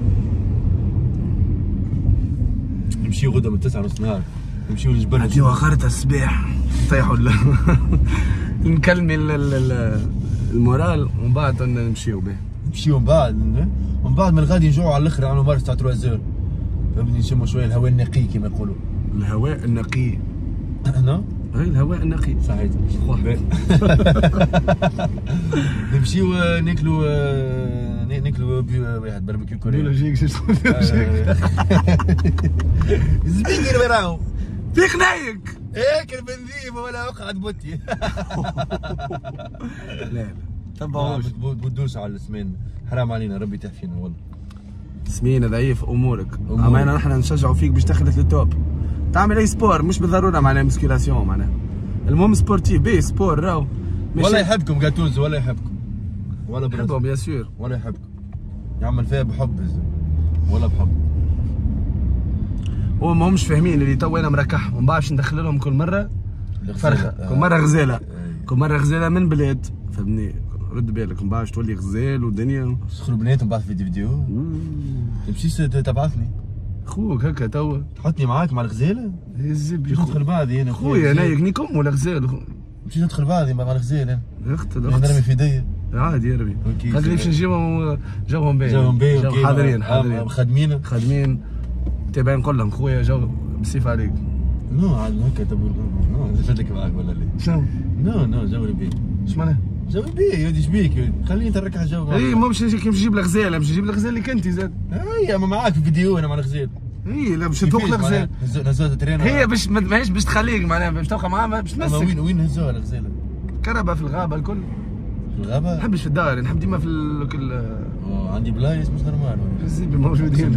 نمشيو غدا من تسعة نص نهار نمشيو للجبل. عندي اخرتها الصباح نطيحوا نكلمي المورال ومن بعد نمشيو به. نمشيو من بعد ومن بعد من الغادي نجوعوا على الاخر نعملوا مارس تاع ثلاث زور فهمتني نشموا شويه الهواء النقي كما يقولوا. الهواء النقي. انا؟ اي الهواء النقي. صحيح. نمشيو ناكلوا ناكلوا واحد باربيكيو كوري. بيولوجيك شو تقول؟ زبيك راهو. فيك نايك. هيك البنزيم ولا وقعت بوتي. لا لا تبعوش. بتدوس على السمين حرام علينا ربي تحفينا والله. سمينة ضعيف امورك. اما انا نحن نشجعوا فيك باش تاخذ للتوب. تعمل اي سبور مش بالضروره معناها مسكيلاسيون معناها المهم سبورتيف بيه سبور راهو ولا يحبكم جاتوز ولا يحبكم ولا برز يحبهم بيان سور ولا يحبكم يعمل فيها بحب ولا بحب. هو ما همش فاهمين اللي تو انا مركح وما بعرفش ندخل لهم كل مره فرخه آه. كل مره غزاله آه. كل مره غزاله من بلاد فهمني رد بالك ما بعرفش تولي غزال ودنيا تدخلوا بناتهم بعد في فيديو تمشيش تبعثني خوك هكا توا تحطني معاك مع الغزاله الزبي ندخل بعضي انا خويا انا يغنيكم ولا غزال مشيت ندخل بعضي مع الغزال انا اخت نرمي في يديا عادي يا ربي قال لي باش نجيبهم جوهم باين جوهم باين حاضرين حاضرين خادمين خادمين تبع نقول لهم خويا جو بسيف عليك نو عاد هكا تبو نو زفتك معاك ولا لا شنو؟ نو نو جو باين اش معناها؟ جو باين يا ودي شبيك خليني نتركح الجو اي مو باش كيف نجيب الغزاله باش نجيب الغزال اللي كنتي زاد اي اما معاك في فيديو انا مع الغزال اي لا باش نفوق الغزال نزوها ترين هي باش ماهيش باش تخليك معناها باش تبقى معاها باش تمسك وين وين نهزوها الغزاله؟ كربه في الغابه الكل في الغابه؟ ما نحبش في الدار نحب ديما في الكل اوه عندي بلايص مش نورمال الزيبي موجودين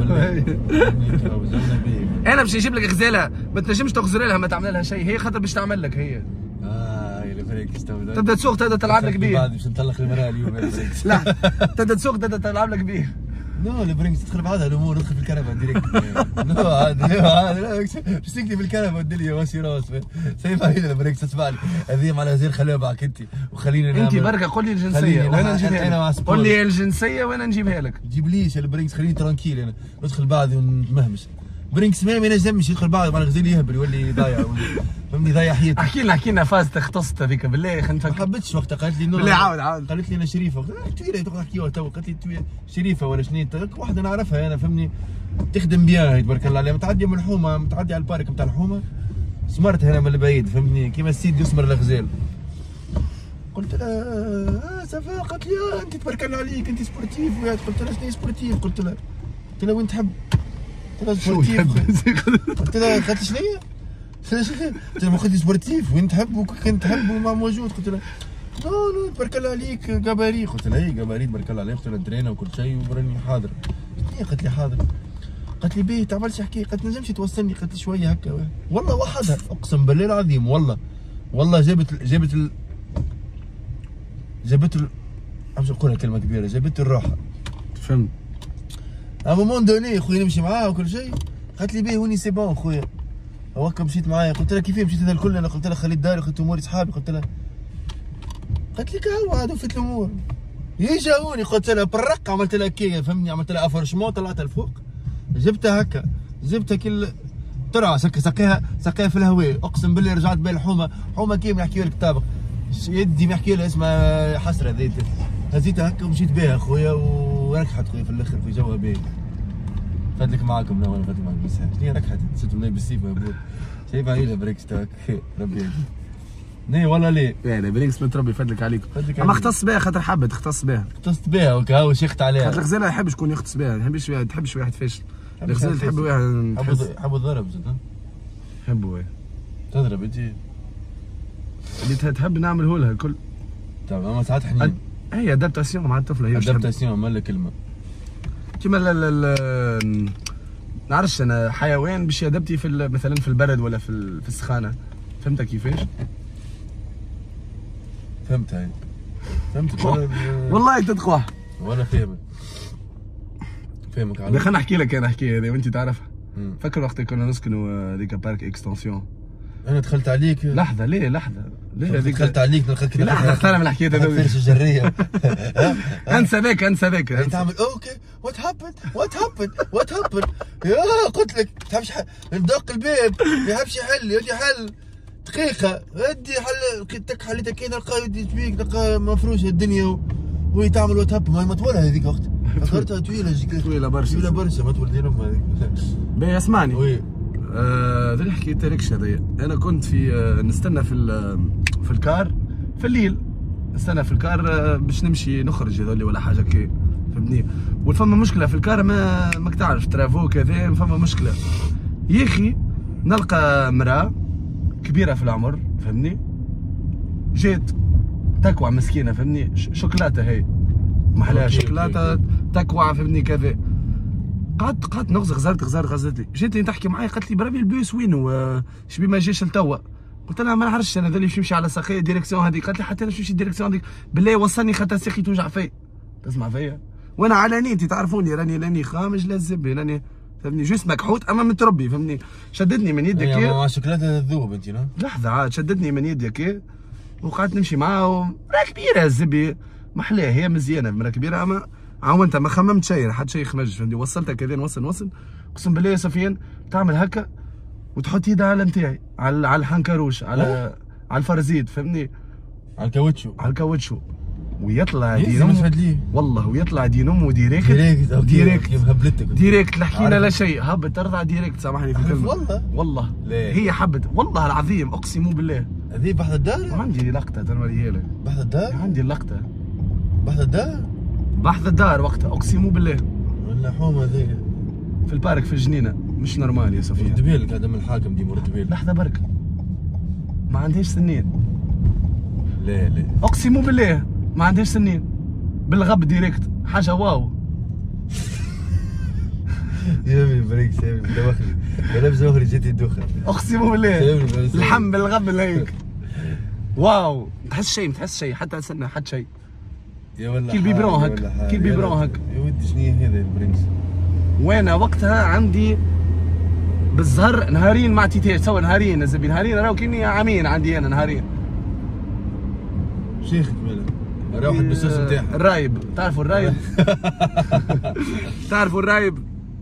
انا باش نجيب لك غزاله ما تنجمش تغزر لها ما تعمل لها شيء هي خاطر باش تعمل لك هي اه يا فريق تبدا تسوق تبدا تلعب لك بيه بعد باش نطلق المراه اليوم لا تبدا تسوق تبدا تلعب لك بيه نو البرينكس تدخل بعضها الامور ندخل في الكنبه ديريكت نو عادي نو عادي باش تكتب في الكنبه الدنيا واسي راس سيبها هنا البرينكس اسمع لي هذه مع الغزال خليها معك انت وخليني انت بركه قول لي الجنسيه وين نجيبها لك قول لي الجنسيه وين نجيبها لك جيب ليش البرينكس خليني ترانكيل انا ندخل بعضي ونمهمش برينكس ما ينجمش يدخل بعض مع الغزال يهبل يولي ضايع فهمني ضايع حياتي احكي لنا احكي لنا فازت اختصت هذيك بالله خلينا نفكر ما حبيتش وقتها قالت لي نو بالله عاود عاود قالت لي انا شريفه طويله تقعد تحكيوها تو قالت لي شريفه ولا شنو واحده نعرفها انا فهمني تخدم بيان تبارك الله عليها متعديه من الحومه متعديه على البارك نتاع الحومه سمرت هنا من البعيد فهمني كيما السيد يسمر الغزال قلت لها اه سافا قالت لي اه انت تبارك الله عليك انت سبورتيف قلت لها شنو سبورتيف قلت لها قلت لها وين تحب قلت لها سبورتيف قلت لها قالت لي شنو هي؟ قلت لها ما قلت لي سبورتيف وين تحب وكنت تحب وما موجود قلت لها نو نو تبارك الله عليك جباري قلت لها اي جباري تبارك الله عليك قلت لها نترينا وكل شيء وراني حاضر قالت لي حاضر قالت لي بيه تعملش حكي قالت لي نجمش توصلني قالت لي شويه هكا والله وحدها اقسم بالله العظيم والله والله جابت جابت ال... جابت ال... مش نقولها كلمه كبيره جابت الروحه فهمت ا مومون دوني خويا نمشي معاه وكل شيء قالت لي بيه هوني سي بون خويا هكا مشيت معايا قلت لها كيفاه مشيت هذا الكل انا قلت لها خليت داري خليت اموري صحابي قلت لها قالت لي كهو هذا فات الامور يجاوني قلت لها بالرق عملت لها كي فهمني عملت لها افرشمون طلعتها لفوق جبتها هكا جبتها كل ترعى سقيها سقيها في الهواء اقسم بالله رجعت بها الحومه حومه كيما يحكي لك طابق يدي ما يحكي لها اسمها حسره ذيت هزيتها هكا ومشيت بها خويا وركحت خويا في الاخر في جوها باهي فاتلك معاكم لا ولا فاتلك معاكم بس شنو ركحت نسيت والله بالسيف يا بول شايفها هي بريكس تاعك ربي ني والله ليه لا بريكس متربي فضلك عليكم اما اختص بها خاطر حبت اختص بها اختصت بها وكا هو شيخت عليها خاطر الغزاله ما يحبش يكون يختص بها ما يحبش تحبش واحد فاشل الغزاله تحب واحد حبوا الضرب زاد يحبوا تضرب انت اللي تحب نعمله لها الكل طيب اما ساعات حنين هي ادابتاسيون مع الطفله هي ادابتاسيون مالا كلمه كيما ال نعرفش انا حيوان باش يدبتي في مثلا في البرد ولا في في السخانه فهمت كيفاش؟ فهمت هاي فهمت والله تدقوا وانا فاهمك فاهمك على خلينا نحكي لك انا حكايه هذه وانت تعرفها فكر وقت كنا نسكنوا هذيك بارك اكستنسيون انا دخلت عليك لحظه ليه لحظه ليه هذيك دخلت عليك دخلت كده لحظه سلام الحكايه هذوك فرش الجريه انسى ذاك انسى ذاك تعمل اوكي وات هابن وات هابن وات هابن يا قلت لك تحبش ندق الباب ما يحبش يحل يجي حل دقيقه ادي حل تك حليتها كي نلقى يدي تبيك نلقى مفروشه الدنيا وهي تعمل وات هابن ما مطوله هذيك وقت فكرتها طويله طويله برشا طويله برشا ما تولدين امها هذيك باهي اسمعني وي هذا اللي حكيت لكش هذايا انا كنت في آه نستنى في في الكار في الليل نستنى في الكار آه باش نمشي نخرج هذولي ولا حاجه كي فهمتني وفما مشكله في الكار ما ماك تعرف ترافو كذا فما مشكله يا اخي نلقى مراه كبيره في العمر فهمني جات تكوع مسكينه فهمني شوكولاته هي محلاها شوكولاته تكوع فهمني كذا قعدت قعدت نغزر غزرت غزرت غزرت لي، جات لي تحكي معايا قالت لي بربي البوس وينو شبي ما جاش لتوا، قلت لها ما نعرفش انا ذا اللي باش نمشي على ساقيه ديريكسيون هذيك، قالت لي حتى انا باش نمشي ديريكسيون هذيك، بالله وصلني خاطر ساقي توجع فيا، تسمع فيا؟ وانا على نيتي تعرفوني راني راني خامج لا الزبي راني فهمني جوست مكحوت اما متربي فهمني، شدتني من يدك ايوه مع شوكولاته تذوب انت لا؟ لحظه عاد شدتني من يدك وقعدت نمشي معاه، مرا كبيره الزبي محلاه هي مزيانه مرا كبيره اما عاونت ما خممت شيء حد شيء خمج فهمتني، وصلتها كذا نوصل نوصل اقسم بالله يا سفيان تعمل هكا وتحط يدها على نتاعي على على الحنكروش على أه؟ على الفرزيد فهمني، على الكاوتشو على الكاوتشو ويطلع دين امه والله ويطلع دين امه ديريكت ديريكت ديريكت هبلتك ديريكت لحكينا لا شيء هبط ترضع ديريكت سامحني في الكلمه والله والله ليه؟ هي حبت والله العظيم اقسم بالله. هذه بحث الدار؟ عندي لقطه تنوريها لك. بحث الدار؟ عندي اللقطه بحث الدار؟ بحث الدار وقتها اقسم بالله. اللحوم هذيك في البارك في الجنينه مش نورمال يا سفيان. مرد بالك هذا من الحاكم دي مرد بالك. لحظه برك ما عندهاش سنين. لا لا اقسم بالله ما عندهاش سنين بالغب ديريكت حاجه واو. يا ابني بريك سامي دوخني انا بزوخري جيتي الدخن اقسم بالله الحم بالغبل هيك واو تحس شيء ما تحس شيء حتى استنى حتى شيء يا والله كي البيبرون هك كي البيبرون هك يا ودي شنو هذا البرنس. وانا وقتها عندي بالزهر نهارين ما عطيتهاش سوا نهارين الزبي نهارين راهو كاني عامين عندي انا نهارين. شيخك ماله روحت بالسوس نتاعها الرايب تعرفوا الرايب تعرفوا الرايب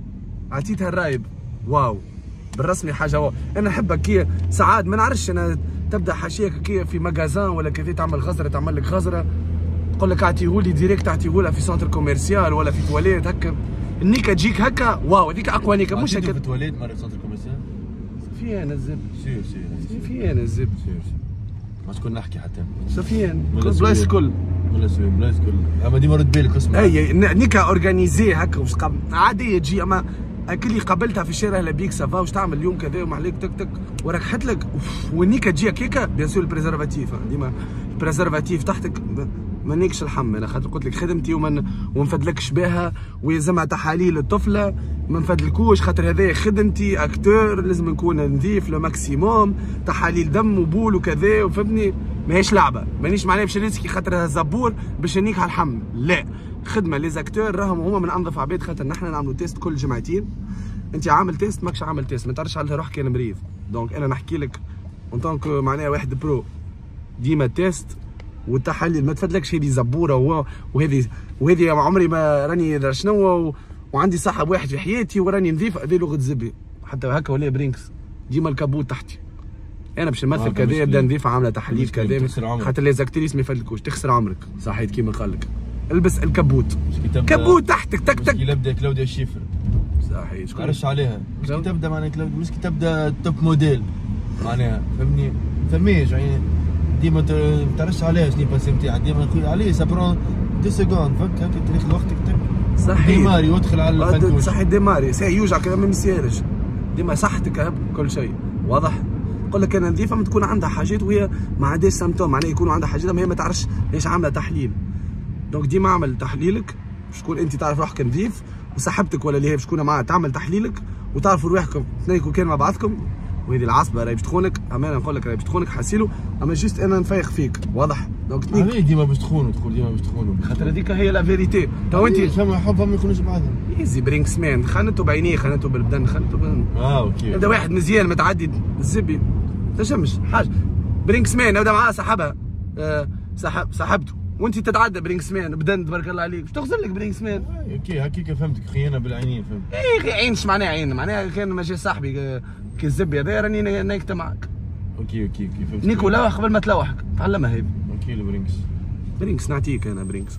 عطيتها الرايب واو بالرسمي حاجه واو. انا نحبها كي ساعات ما نعرفش انا تبدا حاشيك كي في ماغازان ولا كذا تعمل غزره تعمل لك غزره تقول لك اعطيهولي ديريكت اعطيهولها في سونتر كوميرسيال ولا في تواليت هكا النيكه تجيك هكا واو هذيك اقوى نيكه مش هكا في تواليت مره في سونتر كوميرسيال سفيان الزب سير سير سفيان الزب سير سير ما تكون نحكي حتى سفيان بلايص الكل ولا سوي بلايص الكل اما ديما رد بالك اسمع اي نيكا اورجانيزي هكا وش عاديه تجي اما اكل اللي قابلتها في الشارع لبيك سافا واش تعمل اليوم كذا وما عليك تك تك وراك حت لك والنيكا تجي هكاكا بيان سور البريزرفاتيف ديما البريزرفاتيف تحتك مانيكش الحم انا خاطر قلت لك خدمتي وما نفدلكش بها ويلزمها تحاليل الطفله ما نفدلكوش خاطر هذايا خدمتي اكتور لازم نكون نظيف لو ماكسيموم تحاليل دم وبول وكذا وفهمني ماهيش لعبه مانيش معناها باش نريسكي خاطر زبور باش نيك على الحم لا خدمه لي زاكتور راهم هما من انظف عباد خاطر نحن نعملوا تيست كل جمعتين. انت عامل تيست ماكش عامل تيست ما تعرفش على روحك انا مريض دونك انا نحكي لك اون طونك معناها واحد برو ديما تيست والتحليل ما تفدلكش هذه زبوره وهذه وهذه عمري ما راني دار شنو وعندي صاحب واحد في حياتي وراني نظيف هذه لغه زبي حتى هكا ولا برينكس ديما الكابوت تحتي انا باش نمثل كذا يبدا نظيفه عامله تحليل كذا خاطر لي زاكتريس ما يفدلكوش تخسر عمرك صحيت كيما قال لك البس الكبوت كبوت تحتك تك تك مش يبدا كلاوديا شيفر صحيح شكون عرفش عليها مش كي تبدا معناها كلاوديا مش كي تبدا توب موديل معناها فهمني فماش يعني ديما ما تعرفش عليها شنو الباسي نتاعها ديما نقول عليه سابرون دو سكوند فهمت هكا تاريخ وقتك صحيح ديماري وادخل على الفنتوش صحيح ديماري سي يوجع كذا ما يسالش ديما صحتك هب كل شيء واضح نقول لك انا نظيفه ما تكون عندها حاجات وهي ما عندهاش سمتوم معناها يكونوا عندها حاجات ما هي ما تعرفش ليش عامله تحليل دونك ديما اعمل تحليلك باش تكون انت تعرف روحك نظيف وصاحبتك ولا اللي هي باش تكون معاها تعمل تحليلك وتعرفوا روحكم اثنينكم كان مع بعضكم وهذه العصبه راهي باش تخونك امانه نقول لك راهي باش تخونك حاسيلو اما جيست انا نفيخ فيك واضح دونك تنيك ديما باش تخونوا تقول ديما باش تخونوا خاطر هذيك هي لا فيريتي تو انت فما حب ما يخونوش بعضهم ايزي برينكس مان خانته بعينيه خانته بالبدن خانته بال... اه اوكي هذا واحد مزيان متعدي الزبي تشمش حاجه برينكس مان هذا معاه صاحبها أه صاحب صاحبته وانت تتعدى برينكس مان بدن تبارك الله عليك باش تغزر لك برينكس مان اوكي هكيك فهمتك خيانه بالعينين فهمت ايه عين ايش معناها عين معناها كان ماشي صاحبي كي الزبي هذا راني نايكت معك اوكي اوكي اوكي فهمت نيكولا قبل ما تلوحك تعلمها هذه اوكي البرينكس برينكس نعطيك انا برينكس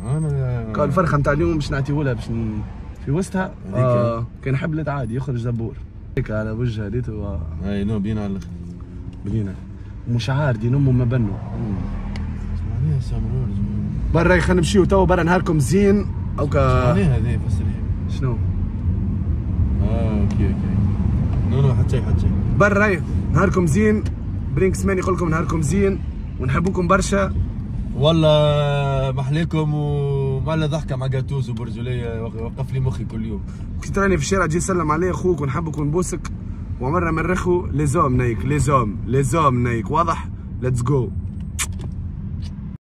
انا قال الفرخه نتاع اليوم باش نعطيهولها باش ن... في وسطها آه كان حبلت عادي يخرج زبور هيك على وجهها ديتو و... اي نو بينا على الاخر بنينا مش عار دي نمو ما بنوا معناها سامرور برا خلينا نمشيو تو برا نهاركم زين او كا معناها هذه فسري شنو؟ اه اوكي اوكي نو نو حتى شيء حتى شيء برا نهاركم زين برينكس مان يقول لكم نهاركم زين ونحبوكم برشا والله محليكم و ومالا ضحكه مع جاتوز وبرجوليه وقف لي مخي كل يوم. كي تراني في الشارع تجي تسلم عليه اخوك ونحبك ونبوسك، ومره مرخو ليزوم نايك ليزوم ليزوم نايك واضح. ليتس جو.